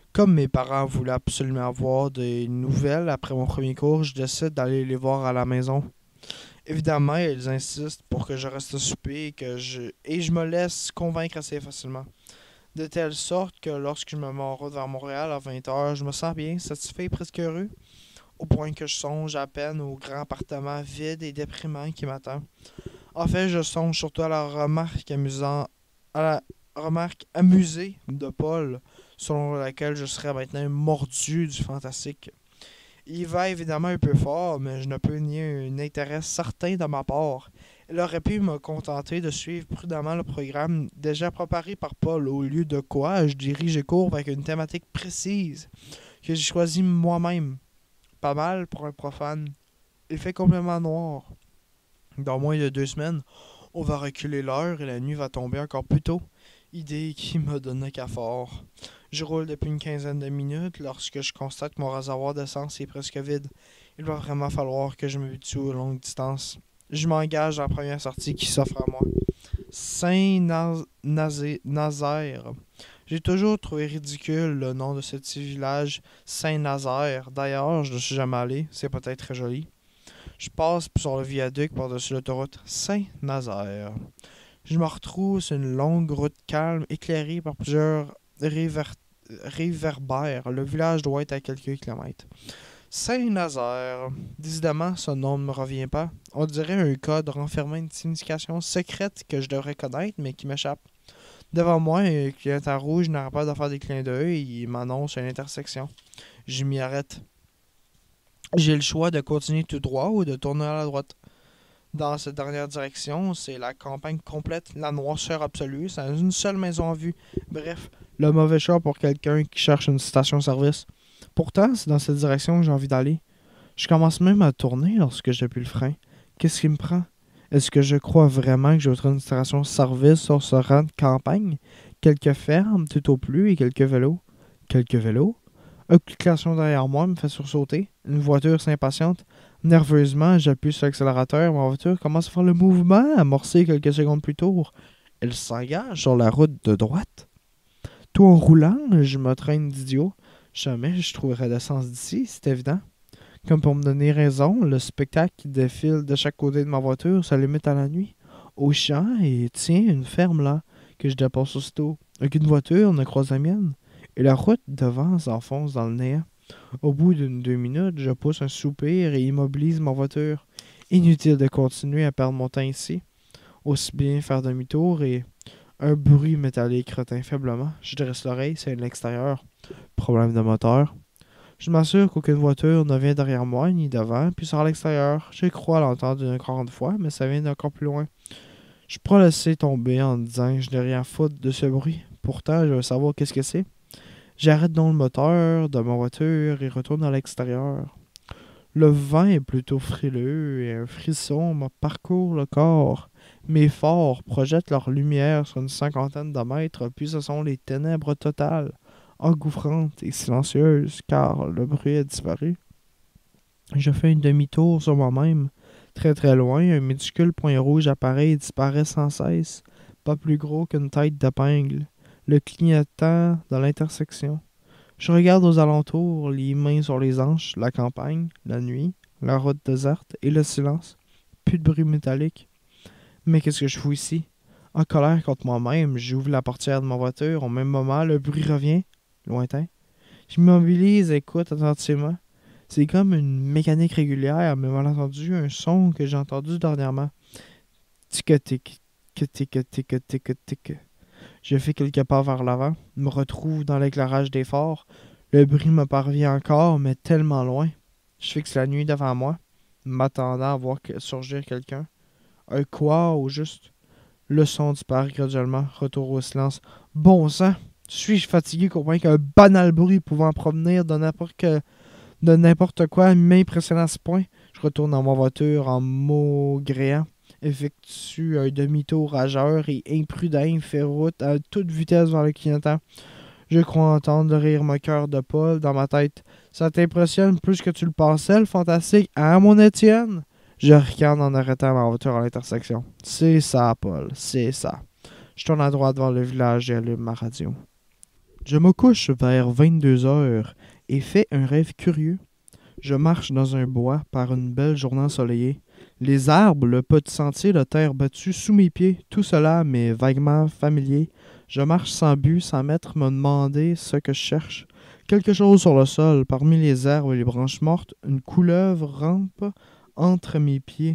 Comme mes parents voulaient absolument avoir des nouvelles après mon premier cours, je décide d'aller les voir à la maison. Évidemment, ils insistent pour que je reste souper et que je et je me laisse convaincre assez facilement. De telle sorte que lorsque je me mets en route vers Montréal à vingt heures, je me sens bien, satisfait et presque heureux, au point que je songe à peine au grand appartement vide et déprimant qui m'attend. En fait, je songe surtout à la remarque amusant, à la remarque amusée de Paul, selon laquelle je serais maintenant mordu du fantastique. Il va évidemment un peu fort, mais je ne peux nier un intérêt certain de ma part. Il aurait pu me contenter de suivre prudemment le programme déjà préparé par Paul, au lieu de quoi je dirige les cours avec une thématique précise que j'ai choisie moi-même. Pas mal pour un profane. Il fait complètement noir. Dans moins de deux semaines, on va reculer l'heure et la nuit va tomber encore plus tôt. Idée qui me donne cafard. Je roule depuis une quinzaine de minutes lorsque je constate que mon réservoir d'essence est presque vide. Il va vraiment falloir que je m'habitue aux longues distances. Je m'engage à la première sortie qui s'offre à moi. Saint-Nazaire. J'ai toujours trouvé ridicule le nom de ce petit village, Saint-Nazaire. D'ailleurs, je ne suis jamais allé, c'est peut-être très joli. Je passe sur le viaduc par-dessus l'autoroute Saint-Nazaire. Je me retrouve sur une longue route calme, éclairée par plusieurs réver- réverbères. Le village doit être à quelques kilomètres. Saint-Nazaire. Décidément, ce nom ne me revient pas. On dirait un code renfermant une signification secrète que je devrais connaître, mais qui m'échappe. Devant moi, un clignotant rouge n'arrête pas de faire des clins d'œil et il m'annonce une intersection. Je m'y arrête. J'ai le choix de continuer tout droit ou de tourner à la droite. Dans cette dernière direction, c'est la campagne complète, la noirceur absolue, sans une seule maison en vue. Bref, le mauvais choix pour quelqu'un qui cherche une station-service. Pourtant, c'est dans cette direction que j'ai envie d'aller. Je commence même à tourner lorsque j'appuie le frein. Qu'est-ce qui me prend? Est-ce que je crois vraiment que je vais trouver une station-service sur ce rang de campagne? Quelques fermes, tout au plus, et quelques vélos. Quelques vélos? Un coup de klaxon derrière moi me fait sursauter. Une voiture s'impatiente. Nerveusement, j'appuie sur l'accélérateur. Ma voiture commence à faire le mouvement amorcé quelques secondes plus tôt. Elle s'engage sur la route de droite. Tout en roulant, je me traîne d'idiot. Jamais je trouverais d'essence d'ici, c'est évident. Comme pour me donner raison, le spectacle qui défile de chaque côté de ma voiture se limite à la nuit. Au champ, et tiens, une ferme là, que je dépasse aussitôt. Aucune voiture ne croise la mienne. Et la route devant s'enfonce dans le néant. Au bout d'une deux minutes, je pousse un soupir et immobilise ma voiture. Inutile de continuer à perdre mon temps ici. Aussi bien faire demi-tour et... Un bruit métallique retint faiblement. Je dresse l'oreille, c'est de l'extérieur. Problème de moteur. Je m'assure qu'aucune voiture ne vient derrière moi, ni devant, puis sort à l'extérieur. Je crois l'entendre une grande fois, mais ça vient d'encore plus loin. Je pourrais laisser tomber en disant que je n'ai rien à foutre de ce bruit. Pourtant, je veux savoir qu'est-ce que c'est. J'arrête donc le moteur de ma voiture et retourne à l'extérieur. Le vent est plutôt frileux et un frisson me parcourt le corps. Mes phares projettent leur lumière sur une cinquantaine de mètres, puis ce sont les ténèbres totales, engouffrantes et silencieuses, car le bruit a disparu. Je fais un demi-tour sur moi-même. Très très loin, un minuscule point rouge apparaît et disparaît sans cesse, pas plus gros qu'une tête d'épingle, le clignotant dans l'intersection. Je regarde aux alentours, les mains sur les hanches, la campagne, la nuit, la route déserte et le silence. Plus de bruit métallique. Mais qu'est-ce que je fous ici? En colère contre moi-même, j'ouvre la portière de ma voiture. Au même moment, le bruit revient, lointain. Je m'immobilise et écoute attentivement. C'est comme une mécanique régulière, mais mal entendu, un son que j'ai entendu dernièrement. Tic-tic, tic-tic, tic-tic. Je fais quelques pas vers l'avant, me retrouve dans l'éclairage des phares. Le bruit me parvient encore, mais tellement loin. Je fixe la nuit devant moi, m'attendant à voir surgir quelqu'un. Un quoi au juste? Le son disparaît graduellement, retour au silence. Bon sang! Suis-je fatigué qu'au point qu'un banal bruit pouvant provenir de n'importe que, de n'importe quoi m'impressionne à ce point? Je retourne dans ma voiture en maugréant, effectue un demi-tour rageur et imprudent, fait route à toute vitesse vers le clignotant. Je crois entendre le rire moqueur de Paul dans ma tête. Ça t'impressionne plus que tu le pensais, le fantastique, hein, mon Étienne? Je regarde en arrêtant ma voiture à l'intersection. C'est ça, Paul, c'est ça. Je tourne à droite vers le village et allume ma radio. Je me couche vers vingt-deux heures et fais un rêve curieux. Je marche dans un bois par une belle journée ensoleillée. Les arbres, le petit sentier, la terre battue sous mes pieds, tout cela m'est vaguement familier. Je marche sans but, sans m'être me demander ce que je cherche. Quelque chose sur le sol, parmi les herbes et les branches mortes, une couleuvre rampe entre mes pieds.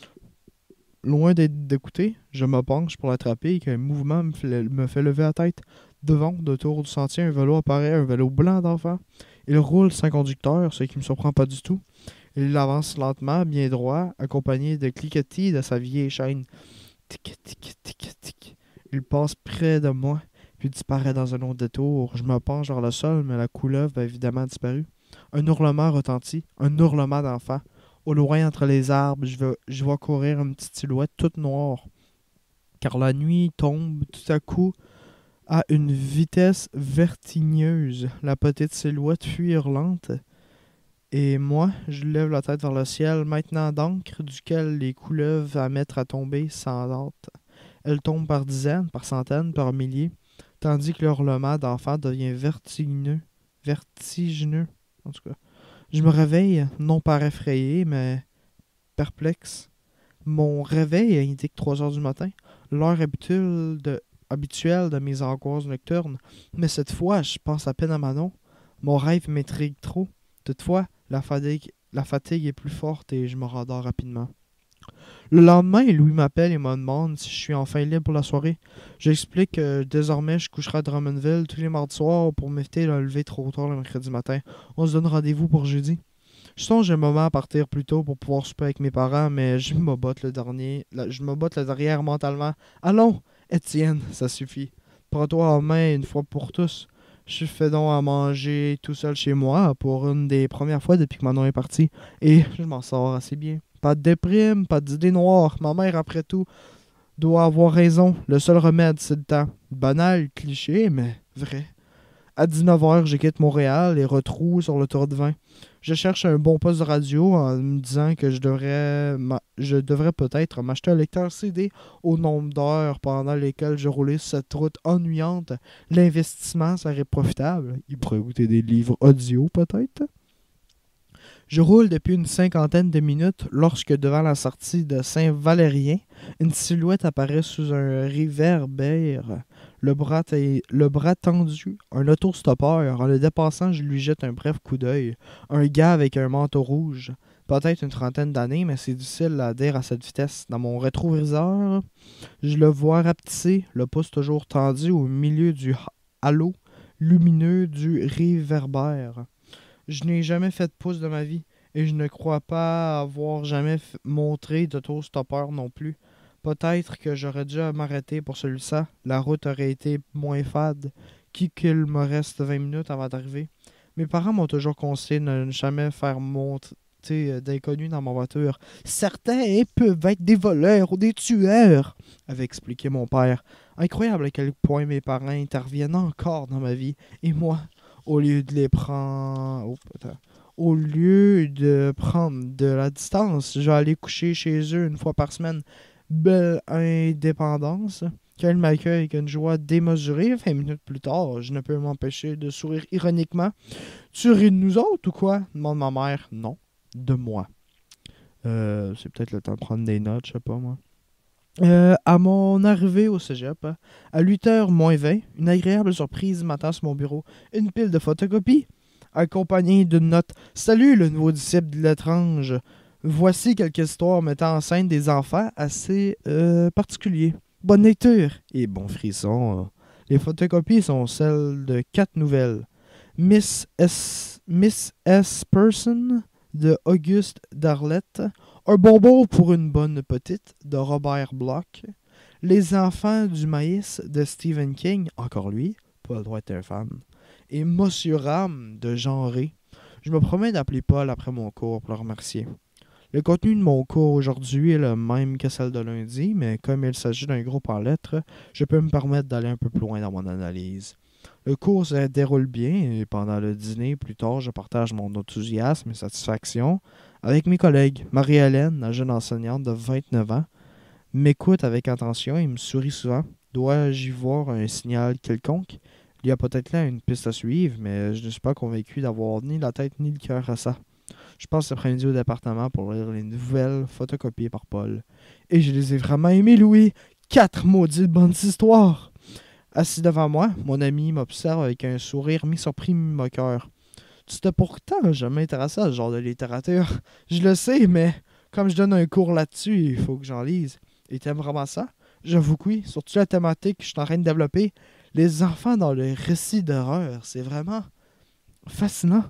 Loin d'être d'écouter, je me penche pour l'attraper et qu'un mouvement me fait, me fait lever la tête. Devant, de tour du sentier, un vélo apparaît, un vélo blanc d'enfant. Il roule sans conducteur, ce qui me surprend pas du tout. Il avance lentement, bien droit, accompagné de cliquetis de sa vieille chaîne. Tic, tic, tic, tic. Il passe près de moi, puis disparaît dans un autre détour. Je me penche vers le sol, mais la couleuvre a évidemment disparu. Un hurlement retentit, un hurlement d'enfant. Au loin, entre les arbres, je vois, je vois courir une petite silhouette toute noire. Car la nuit tombe tout à coup à une vitesse vertigineuse. La petite silhouette fuit hurlante. Et moi, je lève la tête vers le ciel, maintenant d'encre duquel les couleuvres à mettre à tomber sans hâte. Elles tombent par dizaines, par centaines, par milliers, tandis que le hurlement d'enfant devient vertigineux. Vertigineux, en tout cas. Je me réveille, non par effrayé, mais perplexe. Mon réveil indique trois heures du matin, l'heure habituelle de, habituelle de mes angoisses nocturnes. Mais cette fois, je pense à peine à Manon. Mon rêve m'intrigue trop. Toutefois, la fatigue, la fatigue est plus forte et je me rendors rapidement. Le lendemain, Louis m'appelle et me demande si je suis enfin libre pour la soirée. J'explique que désormais je coucherai à Drummondville tous les mardis soirs pour m'éviter de me lever trop tard le mercredi matin. On se donne rendez-vous pour jeudi. Je songe un moment à partir plus tôt pour pouvoir souper avec mes parents, mais je me botte le dernier. La, je me botte le derrière mentalement. Allons, Étienne, ça suffit. Prends-toi en main une fois pour tous. Je fais donc à manger tout seul chez moi pour une des premières fois depuis que Manon est partie. Et je m'en sors assez bien. Pas de déprime, pas d'idées noires. Ma mère, après tout, doit avoir raison. Le seul remède, c'est le temps. Banal, cliché, mais vrai. À dix-neuf heures, je quitte Montréal et retrouve sur le tour de vin. Je cherche un bon poste de radio en me disant que je devrais, je devrais peut-être m'acheter un lecteur C D au nombre d'heures pendant lesquelles je roulais sur cette route ennuyante. L'investissement serait profitable. Il pourrait goûter des livres audio peut-être. Je roule depuis une cinquantaine de minutes lorsque, devant la sortie de Saint-Valérien, une silhouette apparaît sous un réverbère, le bras, le bras tendu, un autostoppeur. En le dépassant, je lui jette un bref coup d'œil. Un gars avec un manteau rouge, peut-être une trentaine d'années, mais c'est difficile à dire à cette vitesse. Dans mon rétroviseur, je le vois rapetisser, le pouce toujours tendu au milieu du halo lumineux du réverbère. Je n'ai jamais fait de pouce de ma vie et je ne crois pas avoir jamais f- montré d'autostoppeur non plus. Peut-être que j'aurais dû m'arrêter pour celui-ci. La route aurait été moins fade, qui qu'il me reste vingt minutes avant d'arriver. Mes parents m'ont toujours conseillé de ne jamais faire monter d'inconnus dans ma voiture. Certains peuvent être des voleurs ou des tueurs, avait expliqué mon père. Incroyable à quel point mes parents interviennent encore dans ma vie. Et moi, au lieu de les prendre... Oh, attends. Au lieu de prendre de la distance, je vais aller coucher chez eux une fois par semaine. Belle indépendance. Qu'elle m'accueille avec une joie démesurée. Vingt minutes plus tard, je ne peux m'empêcher de sourire ironiquement. Tu ris de nous autres ou quoi? Demande ma mère. Non, de moi. Euh, c'est peut-être le temps de prendre des notes, je sais pas moi. Euh, à mon arrivée au cégep, à huit heures moins vingt, une agréable surprise m'attend sur mon bureau. Une pile de photocopies, accompagnée d'une note. Salut le nouveau disciple de l'étrange. Voici quelques histoires mettant en scène des enfants assez euh, particuliers. Bonne lecture et bon frisson. Les photocopies sont celles de quatre nouvelles. Miss S. Miss S. Person de Auguste Darlette. Un bonbon pour une bonne petite de Robert Bloch. Les enfants du maïs de Stephen King, encore lui, pas le droit d'être un fan. Et Monsieur Ram de Jean Ré. Je me promets d'appeler Paul après mon cours pour le remercier. Le contenu de mon cours aujourd'hui est le même que celle de lundi, mais comme il s'agit d'un groupe en lettres, je peux me permettre d'aller un peu plus loin dans mon analyse. Le cours se déroule bien et pendant le dîner, plus tard, je partage mon enthousiasme et satisfaction avec mes collègues. Marie-Hélène, la jeune enseignante de vingt-neuf ans, m'écoute avec attention et me sourit souvent. Dois-je y voir un signal quelconque? Il y a peut-être là une piste à suivre, mais je ne suis pas convaincu d'avoir ni la tête ni le cœur à ça. Je passe cet après-midi au département pour lire les nouvelles photocopiées par Paul. Et je les ai vraiment aimées, Louis. Quatre maudites bonnes histoires. Assis devant moi, mon ami m'observe avec un sourire mi-surpris, mi-moqueur. Tu t'es pourtant jamais intéressé à ce genre de littérature. Je le sais, mais comme je donne un cours là-dessus, il faut que j'en lise. Et t'aimes vraiment ça? J'avoue que oui, surtout la thématique que je suis en train de développer. Les enfants dans le récit d'horreur, c'est vraiment fascinant.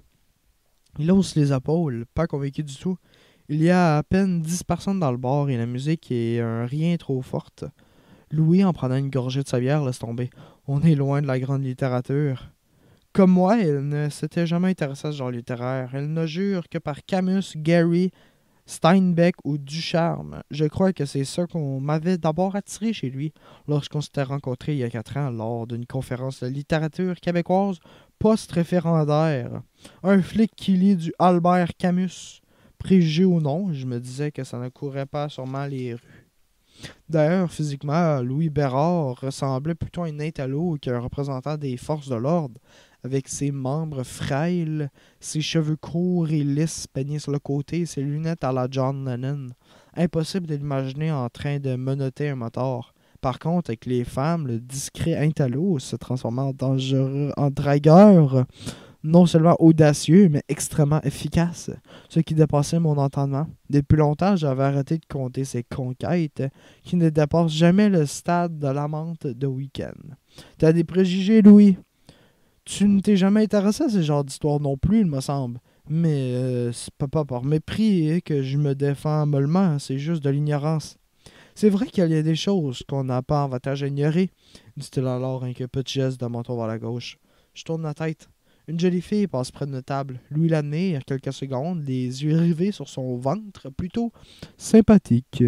Il hausse les épaules, pas convaincu du tout. Il y a à peine dix personnes dans le bar et la musique est un rien trop forte. Louis, en prenant une gorgée de sa bière, laisse tomber. On est loin de la grande littérature. Comme moi, elle ne s'était jamais intéressée à ce genre littéraire. Elle ne jure que par Camus, Gary, Steinbeck ou Ducharme. Je crois que c'est ça qu'on m'avait d'abord attiré chez lui lorsqu'on s'était rencontrés il y a quatre ans lors d'une conférence de littérature québécoise post-référendaire. Un flic qui lit du Albert Camus. Préjugé ou non, je me disais que ça ne courait pas sûrement les rues. D'ailleurs, physiquement, Louis Bérard ressemblait plutôt à un Italo qu'un représentant des forces de l'ordre, avec ses membres frêles, ses cheveux courts et lisses peignés sur le côté et ses lunettes à la John Lennon. Impossible de l'imaginer en train de menotter un moteur. Par contre, avec les femmes, le discret Italo se transformait en dangereux, en dragueur, non seulement audacieux, mais extrêmement efficace, ce qui dépassait mon entendement. Depuis longtemps, j'avais arrêté de compter ses conquêtes, qui ne dépassent jamais le stade de l'amante de week-end. T'as des préjugés, Louis? Tu ne t'es jamais intéressé à ce genre d'histoire non plus, il me semble. Mais euh, c'est pas, pas par mépris que je me défends mollement, c'est juste de l'ignorance. C'est vrai qu'il y a des choses qu'on n'a pas avantage à ignorer, dit-il alors avec un petit geste de menton vers la gauche. Je tourne la tête. Une jolie fille passe près de notre table. Louis l'admire quelques secondes, les yeux rivés sur son ventre, plutôt sympathique.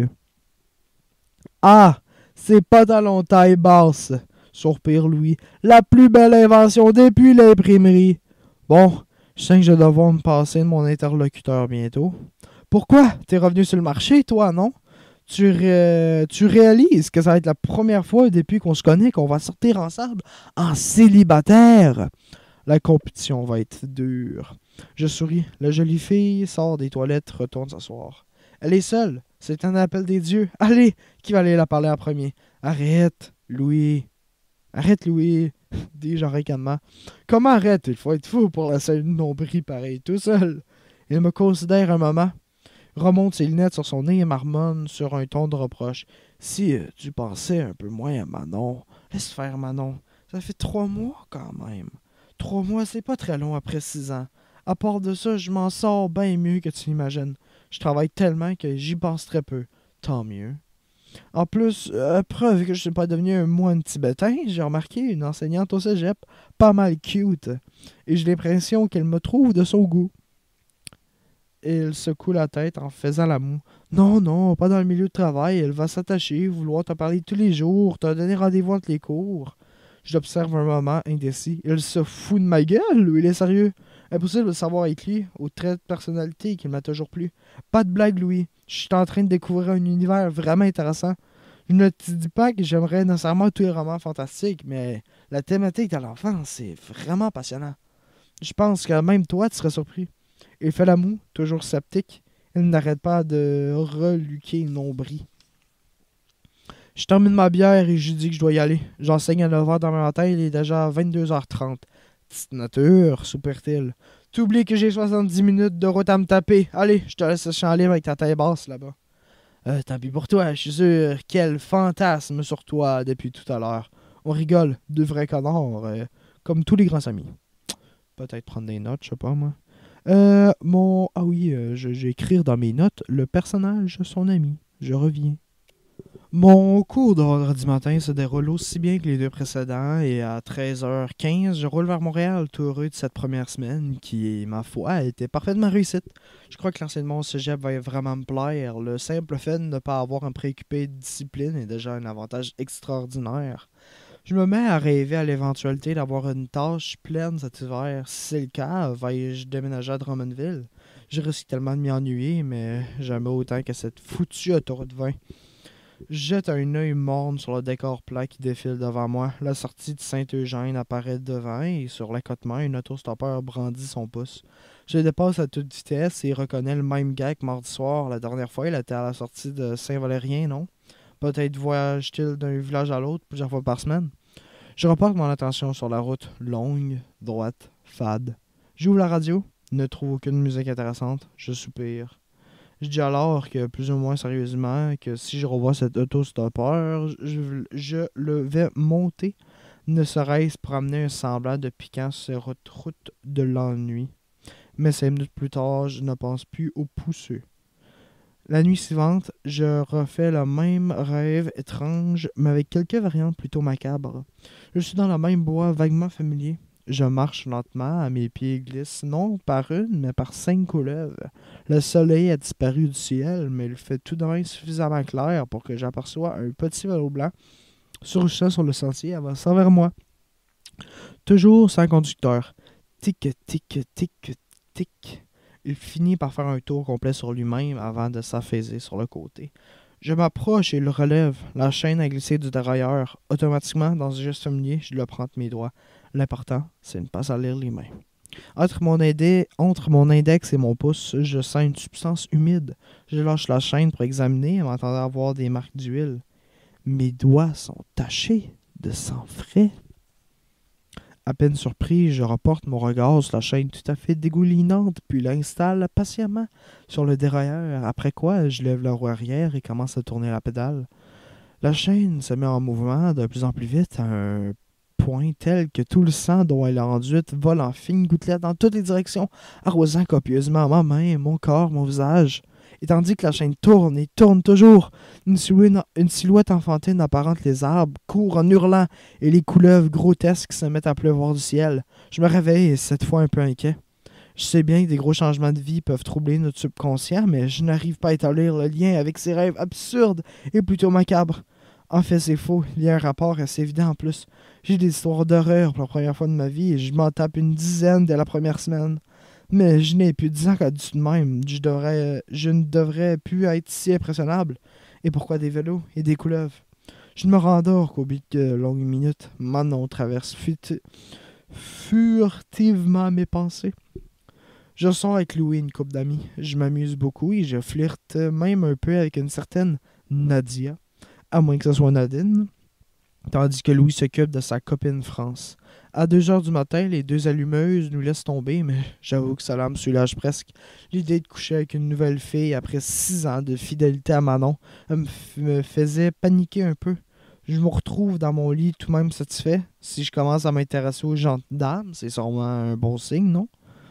Ah, c'est pantalon taille basse, soupire Louis. La plus belle invention depuis l'imprimerie. Bon, je sens que je vais devoir me passer de mon interlocuteur bientôt. Pourquoi? T'es revenu sur le marché, toi, non? Tu, ré... tu réalises que ça va être la première fois depuis qu'on se connaît qu'on va sortir ensemble en célibataire. La compétition va être dure. Je souris. La jolie fille sort des toilettes, retourne s'asseoir. Elle est seule. C'est un appel des dieux. Allez, qui va aller la parler en premier? Arrête, Louis. Arrête, Louis, dis-je en ricanement. Comment arrête? Il faut être fou pour laisser une nombril pareil tout seul. Il me considère un moment, remonte ses lunettes sur son nez et marmonne sur un ton de reproche. Si euh, tu pensais un peu moins à Manon, laisse faire Manon. Ça fait trois mois quand même. Trois mois, c'est pas très long après six ans. À part de ça, je m'en sors bien mieux que tu l'imagines. Je travaille tellement que j'y pense très peu. Tant mieux. En plus, euh, preuve que je suis pas devenu un moine tibétain, j'ai remarqué une enseignante au cégep pas mal cute. Et j'ai l'impression qu'elle me trouve de son goût. Et il secoue la tête en faisant la moue. Non, non, pas dans le milieu de travail. Elle va s'attacher, vouloir te parler tous les jours, te donner rendez-vous entre les cours. Je l'observe un moment indécis. Il se fout de ma gueule ou il est sérieux? Impossible de savoir avec lui, au trait de personnalité qu'il m'a toujours plu. Pas de blague, Louis. Je suis en train de découvrir un univers vraiment intéressant. Je ne te dis pas que j'aimerais nécessairement tous les romans fantastiques, mais la thématique de l'enfance, c'est vraiment passionnant. Je pense que même toi, tu serais surpris. Il fait la moue, toujours sceptique. Il n'arrête pas de reluquer le nombril. Je termine ma bière et je lui dis que je dois y aller. J'enseigne à neuf heures demain matin, il est déjà vingt-deux heures trente. Petite nature, soupire-t-il. T'oublies que j'ai soixante-dix minutes de route à me taper. Allez, je te laisse chanter avec ta taille basse là-bas. Euh, tant pis pour toi, je suis sûr. Quel fantasme sur toi depuis tout à l'heure. On rigole, deux vrais connards, euh, comme tous les grands amis. Peut-être prendre des notes, je sais pas moi. Euh, mon... Ah oui, euh, je, je vais écrire dans mes notes le personnage, son ami. Je reviens. Mon cours de vendredi matin se déroule aussi bien que les deux précédents et à treize heures quinze, je roule vers Montréal, tout heureux de cette première semaine qui, ma foi, a été parfaitement réussite. Je crois que l'enseignement au cégep va vraiment me plaire. Le simple fait de ne pas avoir à me préoccuper de discipline est déjà un avantage extraordinaire. Je me mets à rêver à l'éventualité d'avoir une tâche pleine cet hiver. Si c'est le cas, vais-je déménager à Drummondville? Je risque tellement de m'y ennuyer, mais jamais autant que cette foutue autoroute vingt. Je jette un œil morne sur le décor plat qui défile devant moi. La sortie de Saint-Eugène apparaît devant et sur l'accotement, un autostoppeur brandit son pouce. Je le dépasse à toute vitesse et reconnais le même gars que mardi soir. La dernière fois, il était à la sortie de Saint-Valérien, non? Peut-être voyage-t-il d'un village à l'autre plusieurs fois par semaine? Je reporte mon attention sur la route, longue, droite, fade. J'ouvre la radio, ne trouve aucune musique intéressante, je soupire. Je dis alors que, plus ou moins sérieusement, que si je revois cet autostoppeur, je, je le vais monter, ne serait-ce pour amener un semblant de piquant sur cette route de l'ennui. Mais cinq minutes plus tard, je ne pense plus au pousseux. La nuit suivante, je refais le même rêve étrange, mais avec quelques variantes plutôt macabres. Je suis dans le même bois vaguement familier. Je marche lentement, à mes pieds glissent, non par une, mais par cinq couleuvres. Le soleil a disparu du ciel, mais il fait tout de même suffisamment clair pour que j'aperçois un petit vélo blanc surgissant sur le sentier avançant vers moi. Toujours sans conducteur. Tic, tic, tic, tic. Il finit par faire un tour complet sur lui-même avant de s'affaiser sur le côté. Je m'approche et le relève. La chaîne a glissé du dérailleur. Automatiquement, dans un geste familier, je le prends de mes doigts. L'important, c'est de ne pas salir les mains. Entre mon, aidé, entre mon index et mon pouce, je sens une substance humide. Je lâche la chaîne pour examiner en m'attendant à voir des marques d'huile. Mes doigts sont tachés de sang frais. À peine surpris, je reporte mon regard sur la chaîne tout à fait dégoulinante, puis l'installe patiemment sur le dérailleur, après quoi je lève la roue arrière et commence à tourner la pédale. La chaîne se met en mouvement de plus en plus vite à un point tel que tout le sang dont elle est enduite vole en fines gouttelettes dans toutes les directions, arrosant copieusement ma main, mon corps, mon visage. Et tandis que la chaîne tourne et tourne toujours, une silhouette, une silhouette enfantine apparente les arbres court en hurlant et les couleuvres grotesques se mettent à pleuvoir du ciel. Je me réveille, cette fois un peu inquiet. Je sais bien que des gros changements de vie peuvent troubler notre subconscient, mais je n'arrive pas à établir le lien avec ces rêves absurdes et plutôt macabres. En fait, c'est faux, il y a un rapport assez évident en plus. J'ai des histoires d'horreur pour la première fois de ma vie et je m'en tape une dizaine dès la première semaine. Mais je n'ai plus dix ans qu'à dessus de même. Je, devrais, je ne devrais plus être si impressionnable. Et pourquoi des vélos et des couleuvres? Je ne me rendors qu'au bout de longues minutes. Manon traverse fut- furtivement mes pensées. Je sors avec Louis une couple d'amis. Je m'amuse beaucoup et je flirte même un peu avec une certaine Nadia. À moins que ce soit Nadine. Tandis que Louis s'occupe de sa copine France. À deux heures du matin, les deux allumeuses nous laissent tomber, mais j'avoue que cela me soulage presque. L'idée de coucher avec une nouvelle fille après six ans de fidélité à Manon me, f- me faisait paniquer un peu. Je me retrouve dans mon lit tout de même satisfait. Si je commence à m'intéresser aux gens d'âme, c'est sûrement un bon signe, non?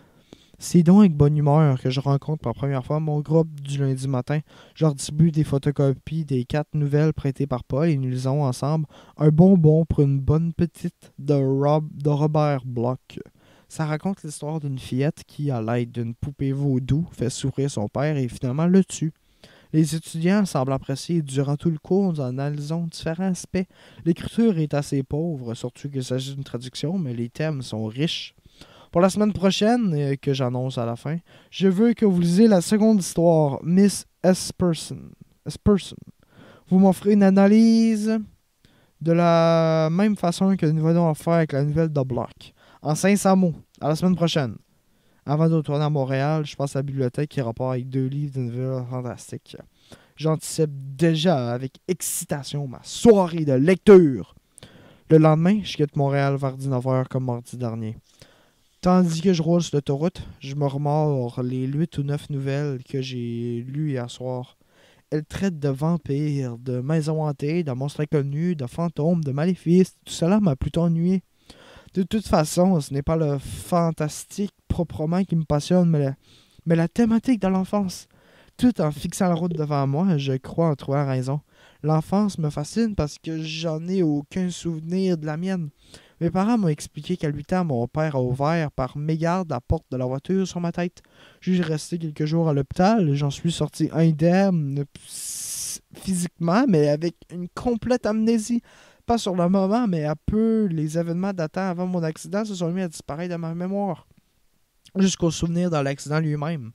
C'est donc avec bonne humeur que je rencontre pour la première fois mon groupe du lundi matin. Je leur distribue des photocopies des quatre nouvelles prêtées par Paul et nous lisons ensemble un bonbon pour une bonne petite de, Rob, de Robert Bloch. Ça raconte l'histoire d'une fillette qui, à l'aide d'une poupée vaudou, fait souffrir son père et finalement le tue. Les étudiants semblent apprécier durant tout le cours, nous analysons différents aspects. L'écriture est assez pauvre, surtout qu'il s'agit d'une traduction, mais les thèmes sont riches. Pour la semaine prochaine, euh, que j'annonce à la fin, je veux que vous lisiez la seconde histoire, Miss Esperson. Esperson. Vous m'offrez une analyse de la même façon que nous venons à faire avec la nouvelle de Bloch. En cinq cents mots. À la semaine prochaine. Avant de retourner à Montréal, je passe à la bibliothèque qui repart avec deux livres de nouvelles fantastiques. J'anticipe déjà avec excitation ma soirée de lecture. Le lendemain, je quitte Montréal vers dix-neuf heures comme mardi dernier. Tandis que je roule sur l'autoroute, je me remords les huit ou neuf nouvelles que j'ai lues hier soir. Elles traitent de vampires, de maisons hantées, de monstres inconnus, de fantômes, de maléfices. Tout cela m'a plutôt ennuyé. De toute façon, ce n'est pas le fantastique proprement qui me passionne, mais la, mais la thématique de l'enfance. Tout en fixant la route devant moi, je crois en trouver raison. L'enfance me fascine parce que j'en ai aucun souvenir de la mienne. Mes parents m'ont expliqué qu'à huit ans, mon père a ouvert par mégarde la porte de la voiture sur ma tête. Je suis resté quelques jours à l'hôpital. J'en suis sorti indemne physiquement, mais avec une complète amnésie. Pas sur le moment, mais à peu, les événements datant avant mon accident se sont mis à disparaître de ma mémoire. Jusqu'au souvenir de l'accident lui-même.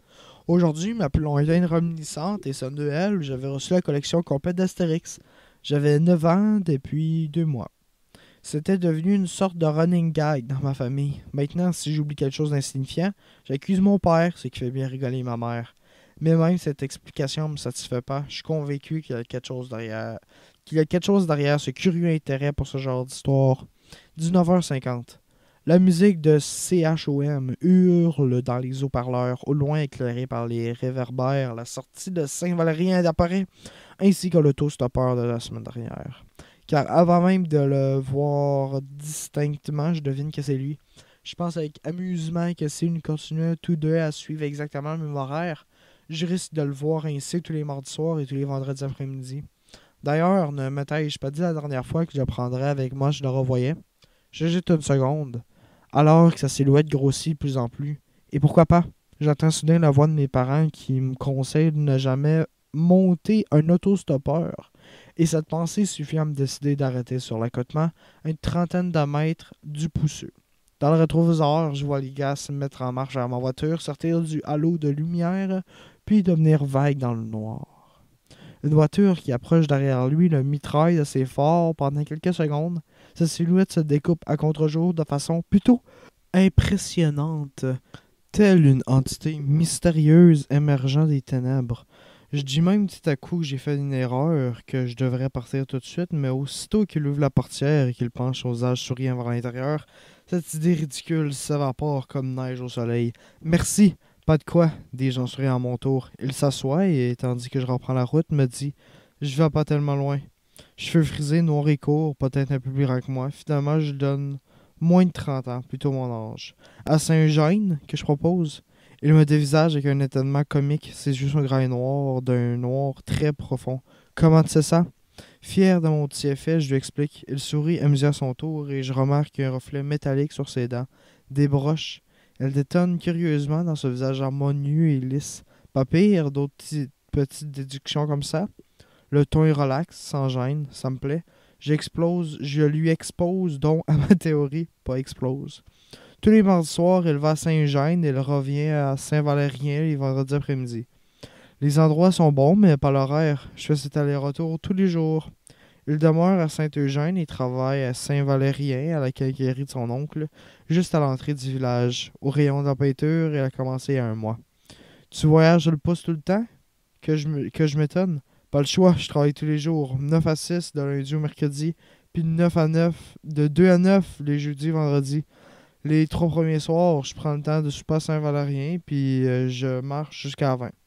Aujourd'hui, ma plus lointaine reminiscente est ce Noël où j'avais reçu la collection complète d'Astérix. J'avais neuf ans depuis deux mois. C'était devenu une sorte de running gag dans ma famille. Maintenant, si j'oublie quelque chose d'insignifiant, j'accuse mon père, ce qui fait bien rigoler ma mère. Mais même cette explication ne me satisfait pas. Je suis convaincu qu'il y a quelque chose derrière. Qu'il y a quelque chose derrière ce curieux intérêt pour ce genre d'histoire. dix-neuf heures cinquante. La musique de C H O M hurle dans les haut-parleurs, au loin éclairée par les réverbères. La sortie de Saint-Valérien apparaît, ainsi que l'autostoppeur de la semaine dernière. Car avant même de le voir distinctement, je devine que c'est lui. Je pense avec amusement que si nous continuons tous deux à suivre exactement le même horaire, je risque de le voir ainsi tous les mardis soirs et tous les vendredis après-midi. D'ailleurs, ne m'étais-je pas dit la dernière fois que je le prendrais avec moi, je le revoyais. J'ajoute une seconde, alors que sa silhouette grossit de plus en plus. Et pourquoi pas? J'entends soudain la voix de mes parents qui me conseillent de ne jamais monter un autostoppeur. Et cette pensée suffit à me décider d'arrêter sur l'accotement à une trentaine de mètres du pousseux. Dans le rétroviseur, je vois les gars se mettre en marche vers ma voiture, sortir du halo de lumière, puis devenir vague dans le noir. Une voiture qui approche derrière lui le mitraille assez fort pendant quelques secondes. Sa silhouette se découpe à contre-jour de façon plutôt impressionnante, telle une entité mystérieuse émergeant des ténèbres. Je dis même tout à coup que j'ai fait une erreur, que je devrais partir tout de suite, mais aussitôt qu'il ouvre la portière et qu'il penche son visage souriant vers l'intérieur, cette idée ridicule s'évapore comme neige au soleil. « Merci, pas de quoi », dis-je en souriant à mon tour. Il s'assoit et, tandis que je reprends la route, me dit « Je vais pas tellement loin. » Cheveux frisés, noirs et courts, peut-être un peu plus grand que moi. Finalement, je donne moins de trente ans, plutôt mon âge. À Saint-Eugène, que je propose. Il me dévisage avec un étonnement comique. Ses yeux sont grands et noirs, d'un noir très profond. Comment tu sais ça? Fier de mon petit effet, je lui explique. Il sourit, amusé à son tour, et je remarque un reflet métallique sur ses dents. Des broches. Elle détonne curieusement dans ce visage harmonieux et lisse. Pas pire, d'autres petits- petites déductions comme ça. Le ton est relax, sans gêne, ça me plaît. J'explose, je lui expose donc à ma théorie, pas explose. Tous les mardis soirs, il va à Saint-Eugène et il revient à Saint-Valérien les vendredis après-midi. Les endroits sont bons, mais pas l'horaire. Je fais cet aller-retour tous les jours. Il demeure à Saint-Eugène et travaille à Saint-Valérien, à la quincaillerie de son oncle, juste à l'entrée du village, au rayon de la peinture, et a commencé il y a un mois. Tu voyages le pouce tout le temps? Que je me- que je m'étonne. Pas le choix, je travaille tous les jours, neuf à six de lundi au mercredi, puis de neuf à neuf, de deux à neuf les jeudis et vendredis. Les trois premiers soirs, je prends le temps de souper à Saint-Valérien, puis euh, je marche jusqu'à vingt.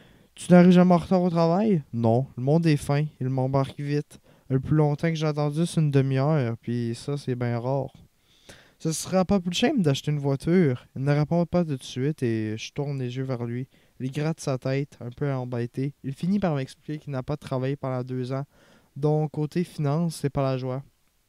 Tu n'arrives jamais en retard au travail? Non, le monde est fin, il m'embarque vite. Le plus longtemps que j'ai attendu, c'est une demi-heure, puis ça, c'est bien rare. Ce sera pas plus simple d'acheter une voiture. Il ne répond pas tout de suite et je tourne les yeux vers lui. Il gratte sa tête, un peu embêté. Il finit par m'expliquer qu'il n'a pas travaillé pendant deux ans. Donc, côté finance, c'est pas la joie.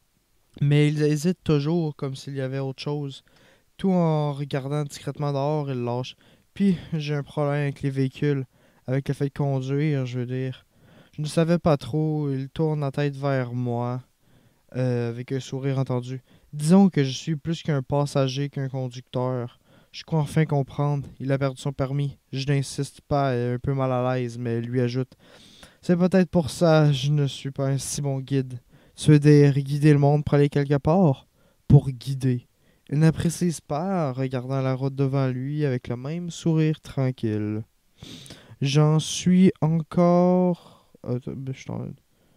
Mais il hésite toujours, comme s'il y avait autre chose. Tout en regardant discrètement dehors, il lâche. Puis, j'ai un problème avec les véhicules. Avec le fait de conduire, je veux dire. Je ne savais pas trop. Il tourne la tête vers moi, euh, avec un sourire entendu. Disons que je suis plus qu'un passager qu'un conducteur. Je crois enfin comprendre. Il a perdu son permis. Je n'insiste pas, elle est un peu mal à l'aise, mais lui ajoute. C'est peut-être pour ça que je ne suis pas un si bon guide. Tu veux dire guider le monde pour aller quelque part? Pour guider. Il ne précise pas en regardant la route devant lui avec le même sourire tranquille. J'en suis encore... Attends, ben, je t'en-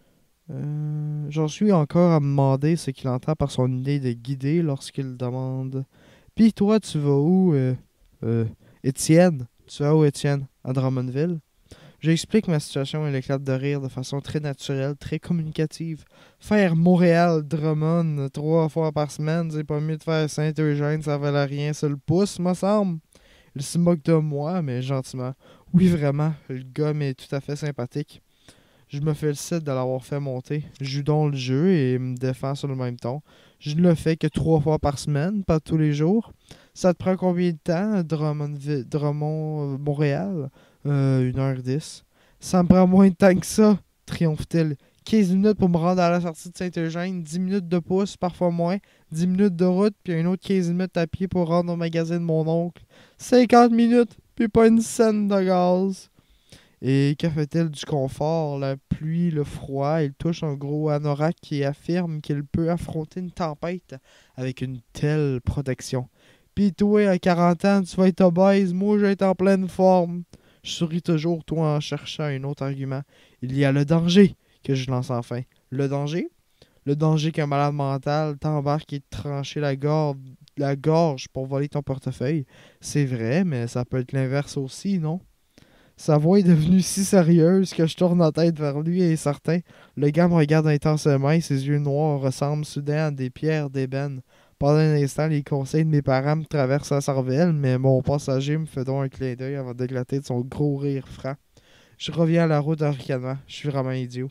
euh, J'en suis encore à me demander ce qu'il entend par son idée de guider lorsqu'il demande Pis toi, tu vas où euh, euh, Étienne? Tu vas où, Étienne? À Drummondville? J'explique ma situation et il éclate de rire de façon très naturelle, très communicative. Faire Montréal-Drummond trois fois par semaine, c'est pas mieux de faire Saint-Eugène, ça valait rien sur le pouce, me semble. Il se moque de moi, mais gentiment. Oui, vraiment, le gars m'est tout à fait sympathique. Je me félicite de l'avoir fait monter. Je joue donc le jeu et me défends sur le même ton. Je ne le fais que trois fois par semaine, pas tous les jours. Ça te prend combien de temps, Drummondville, Drummond, euh, Montréal? Euh, une heure dix. Ça me prend moins de temps que ça, triomphe-t-il. quinze minutes pour me rendre à la sortie de Saint-Eugène, dix minutes de pouce, parfois moins, dix minutes de route, puis un autre quinze minutes à pied pour rendre au magasin de mon oncle. cinquante minutes! puis pas une scène de gaz. Et que fait-il du confort, la pluie, le froid? Il touche un gros anorak qui affirme qu'il peut affronter une tempête avec une telle protection. Pis toi, à quarante ans, tu vas être obèse, moi je vais être en pleine forme. Je souris toujours, toi, en cherchant un autre argument. Il y a le danger, que je lance enfin. Le danger? Le danger qu'un malade mental t'embarque et te trancher la gorge, la gorge pour voler ton portefeuille. C'est vrai, mais ça peut être l'inverse aussi, non? Sa voix est devenue si sérieuse que je tourne la tête vers lui et certain. Le gars me regarde intensément et ses yeux noirs ressemblent soudain à des pierres d'ébène. Pendant un instant, les conseils de mes parents me traversent la cervelle, mais mon passager me fait donc un clin d'œil avant d'éclater de son gros rire franc. Je reviens à la route en ricanant. Je suis vraiment idiot.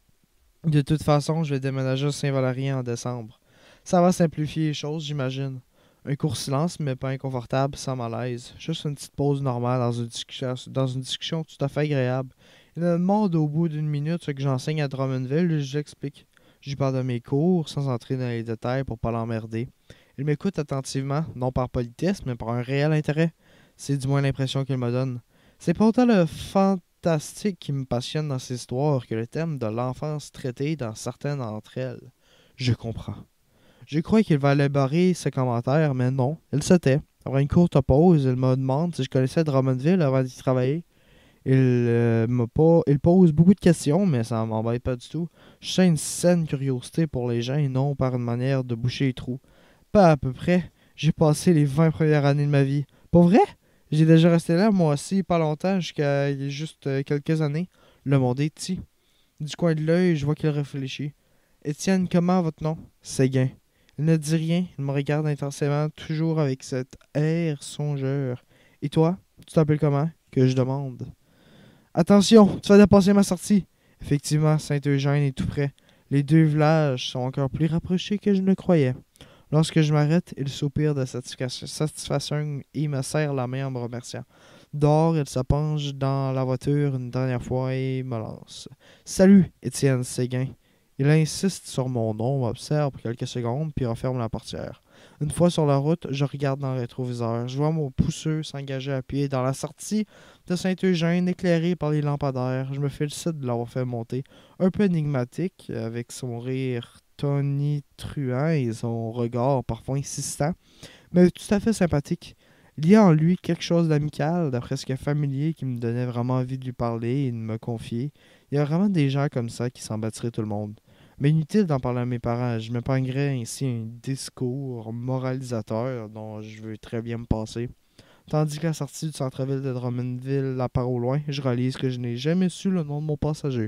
De toute façon, je vais déménager à Saint-Valérien en décembre. Ça va simplifier les choses, j'imagine. Un court silence, mais pas inconfortable, sans malaise. Juste une petite pause normale dans une discussion, dans une discussion tout à fait agréable. Il me demande au bout d'une minute ce que j'enseigne à Drummondville et je l'explique. Je lui parle de mes cours, sans entrer dans les détails pour pas l'emmerder. Il m'écoute attentivement, non par politesse, mais par un réel intérêt. C'est du moins l'impression qu'il me donne. C'est pourtant le fantastique qui me passionne dans ces histoires que le thème de l'enfance traité dans certaines d'entre elles. Je comprends. Je crois qu'il va élaborer ses commentaires, mais non, il se tait. Après une courte pause, il me demande si je connaissais Drummondville avant d'y travailler. Il, euh, m'a pas... il pose beaucoup de questions, mais ça m'embête pas du tout. Je sens une saine curiosité pour les gens et non par une manière de boucher les trous. Pas à peu près. J'ai passé les vingt premières années de ma vie. Pas vrai? J'ai déjà resté là, moi aussi, pas longtemps, jusqu'à il y a juste euh, quelques années. Le monde est petit. Du coin de l'œil, je vois qu'il réfléchit. Étienne, comment votre nom? Séguin. Il ne dit rien, il me regarde intensément, toujours avec cet air songeur. Et toi, tu t'appelles comment? Que je demande. Attention, tu vas dépasser ma sortie. Effectivement, Saint-Eugène est tout près. Les deux villages sont encore plus rapprochés que je ne le croyais. Lorsque je m'arrête, il soupire de satisfaction satisfaction et me serre la main en me remerciant. Dehors, il se penche dans la voiture une dernière fois et me lance. Salut, Étienne Séguin. Il insiste sur mon nom, m'observe pour quelques secondes, puis referme la portière. Une fois sur la route, je regarde dans le rétroviseur. Je vois mon pousseux s'engager à pied dans la sortie de Saint-Eugène, éclairée par les lampadaires. Je me félicite de l'avoir fait monter. Un peu énigmatique, avec son rire tonitruant et son regard parfois insistant, mais tout à fait sympathique. Il y a en lui quelque chose d'amical, de presque familier, qui me donnait vraiment envie de lui parler et de me confier. Il y a vraiment des gens comme ça qui s'en battraient tout le monde. Mais inutile d'en parler à mes parents, je m'épargnerais ainsi un discours moralisateur dont je veux très bien me passer. Tandis qu'à la sortie du centre-ville de Drummondville, la part au loin, je réalise que je n'ai jamais su le nom de mon passager.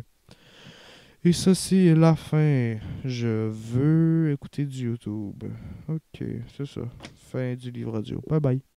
Et ceci est la fin. Je veux écouter du YouTube. Ok, c'est ça. Fin du livre audio. Bye bye.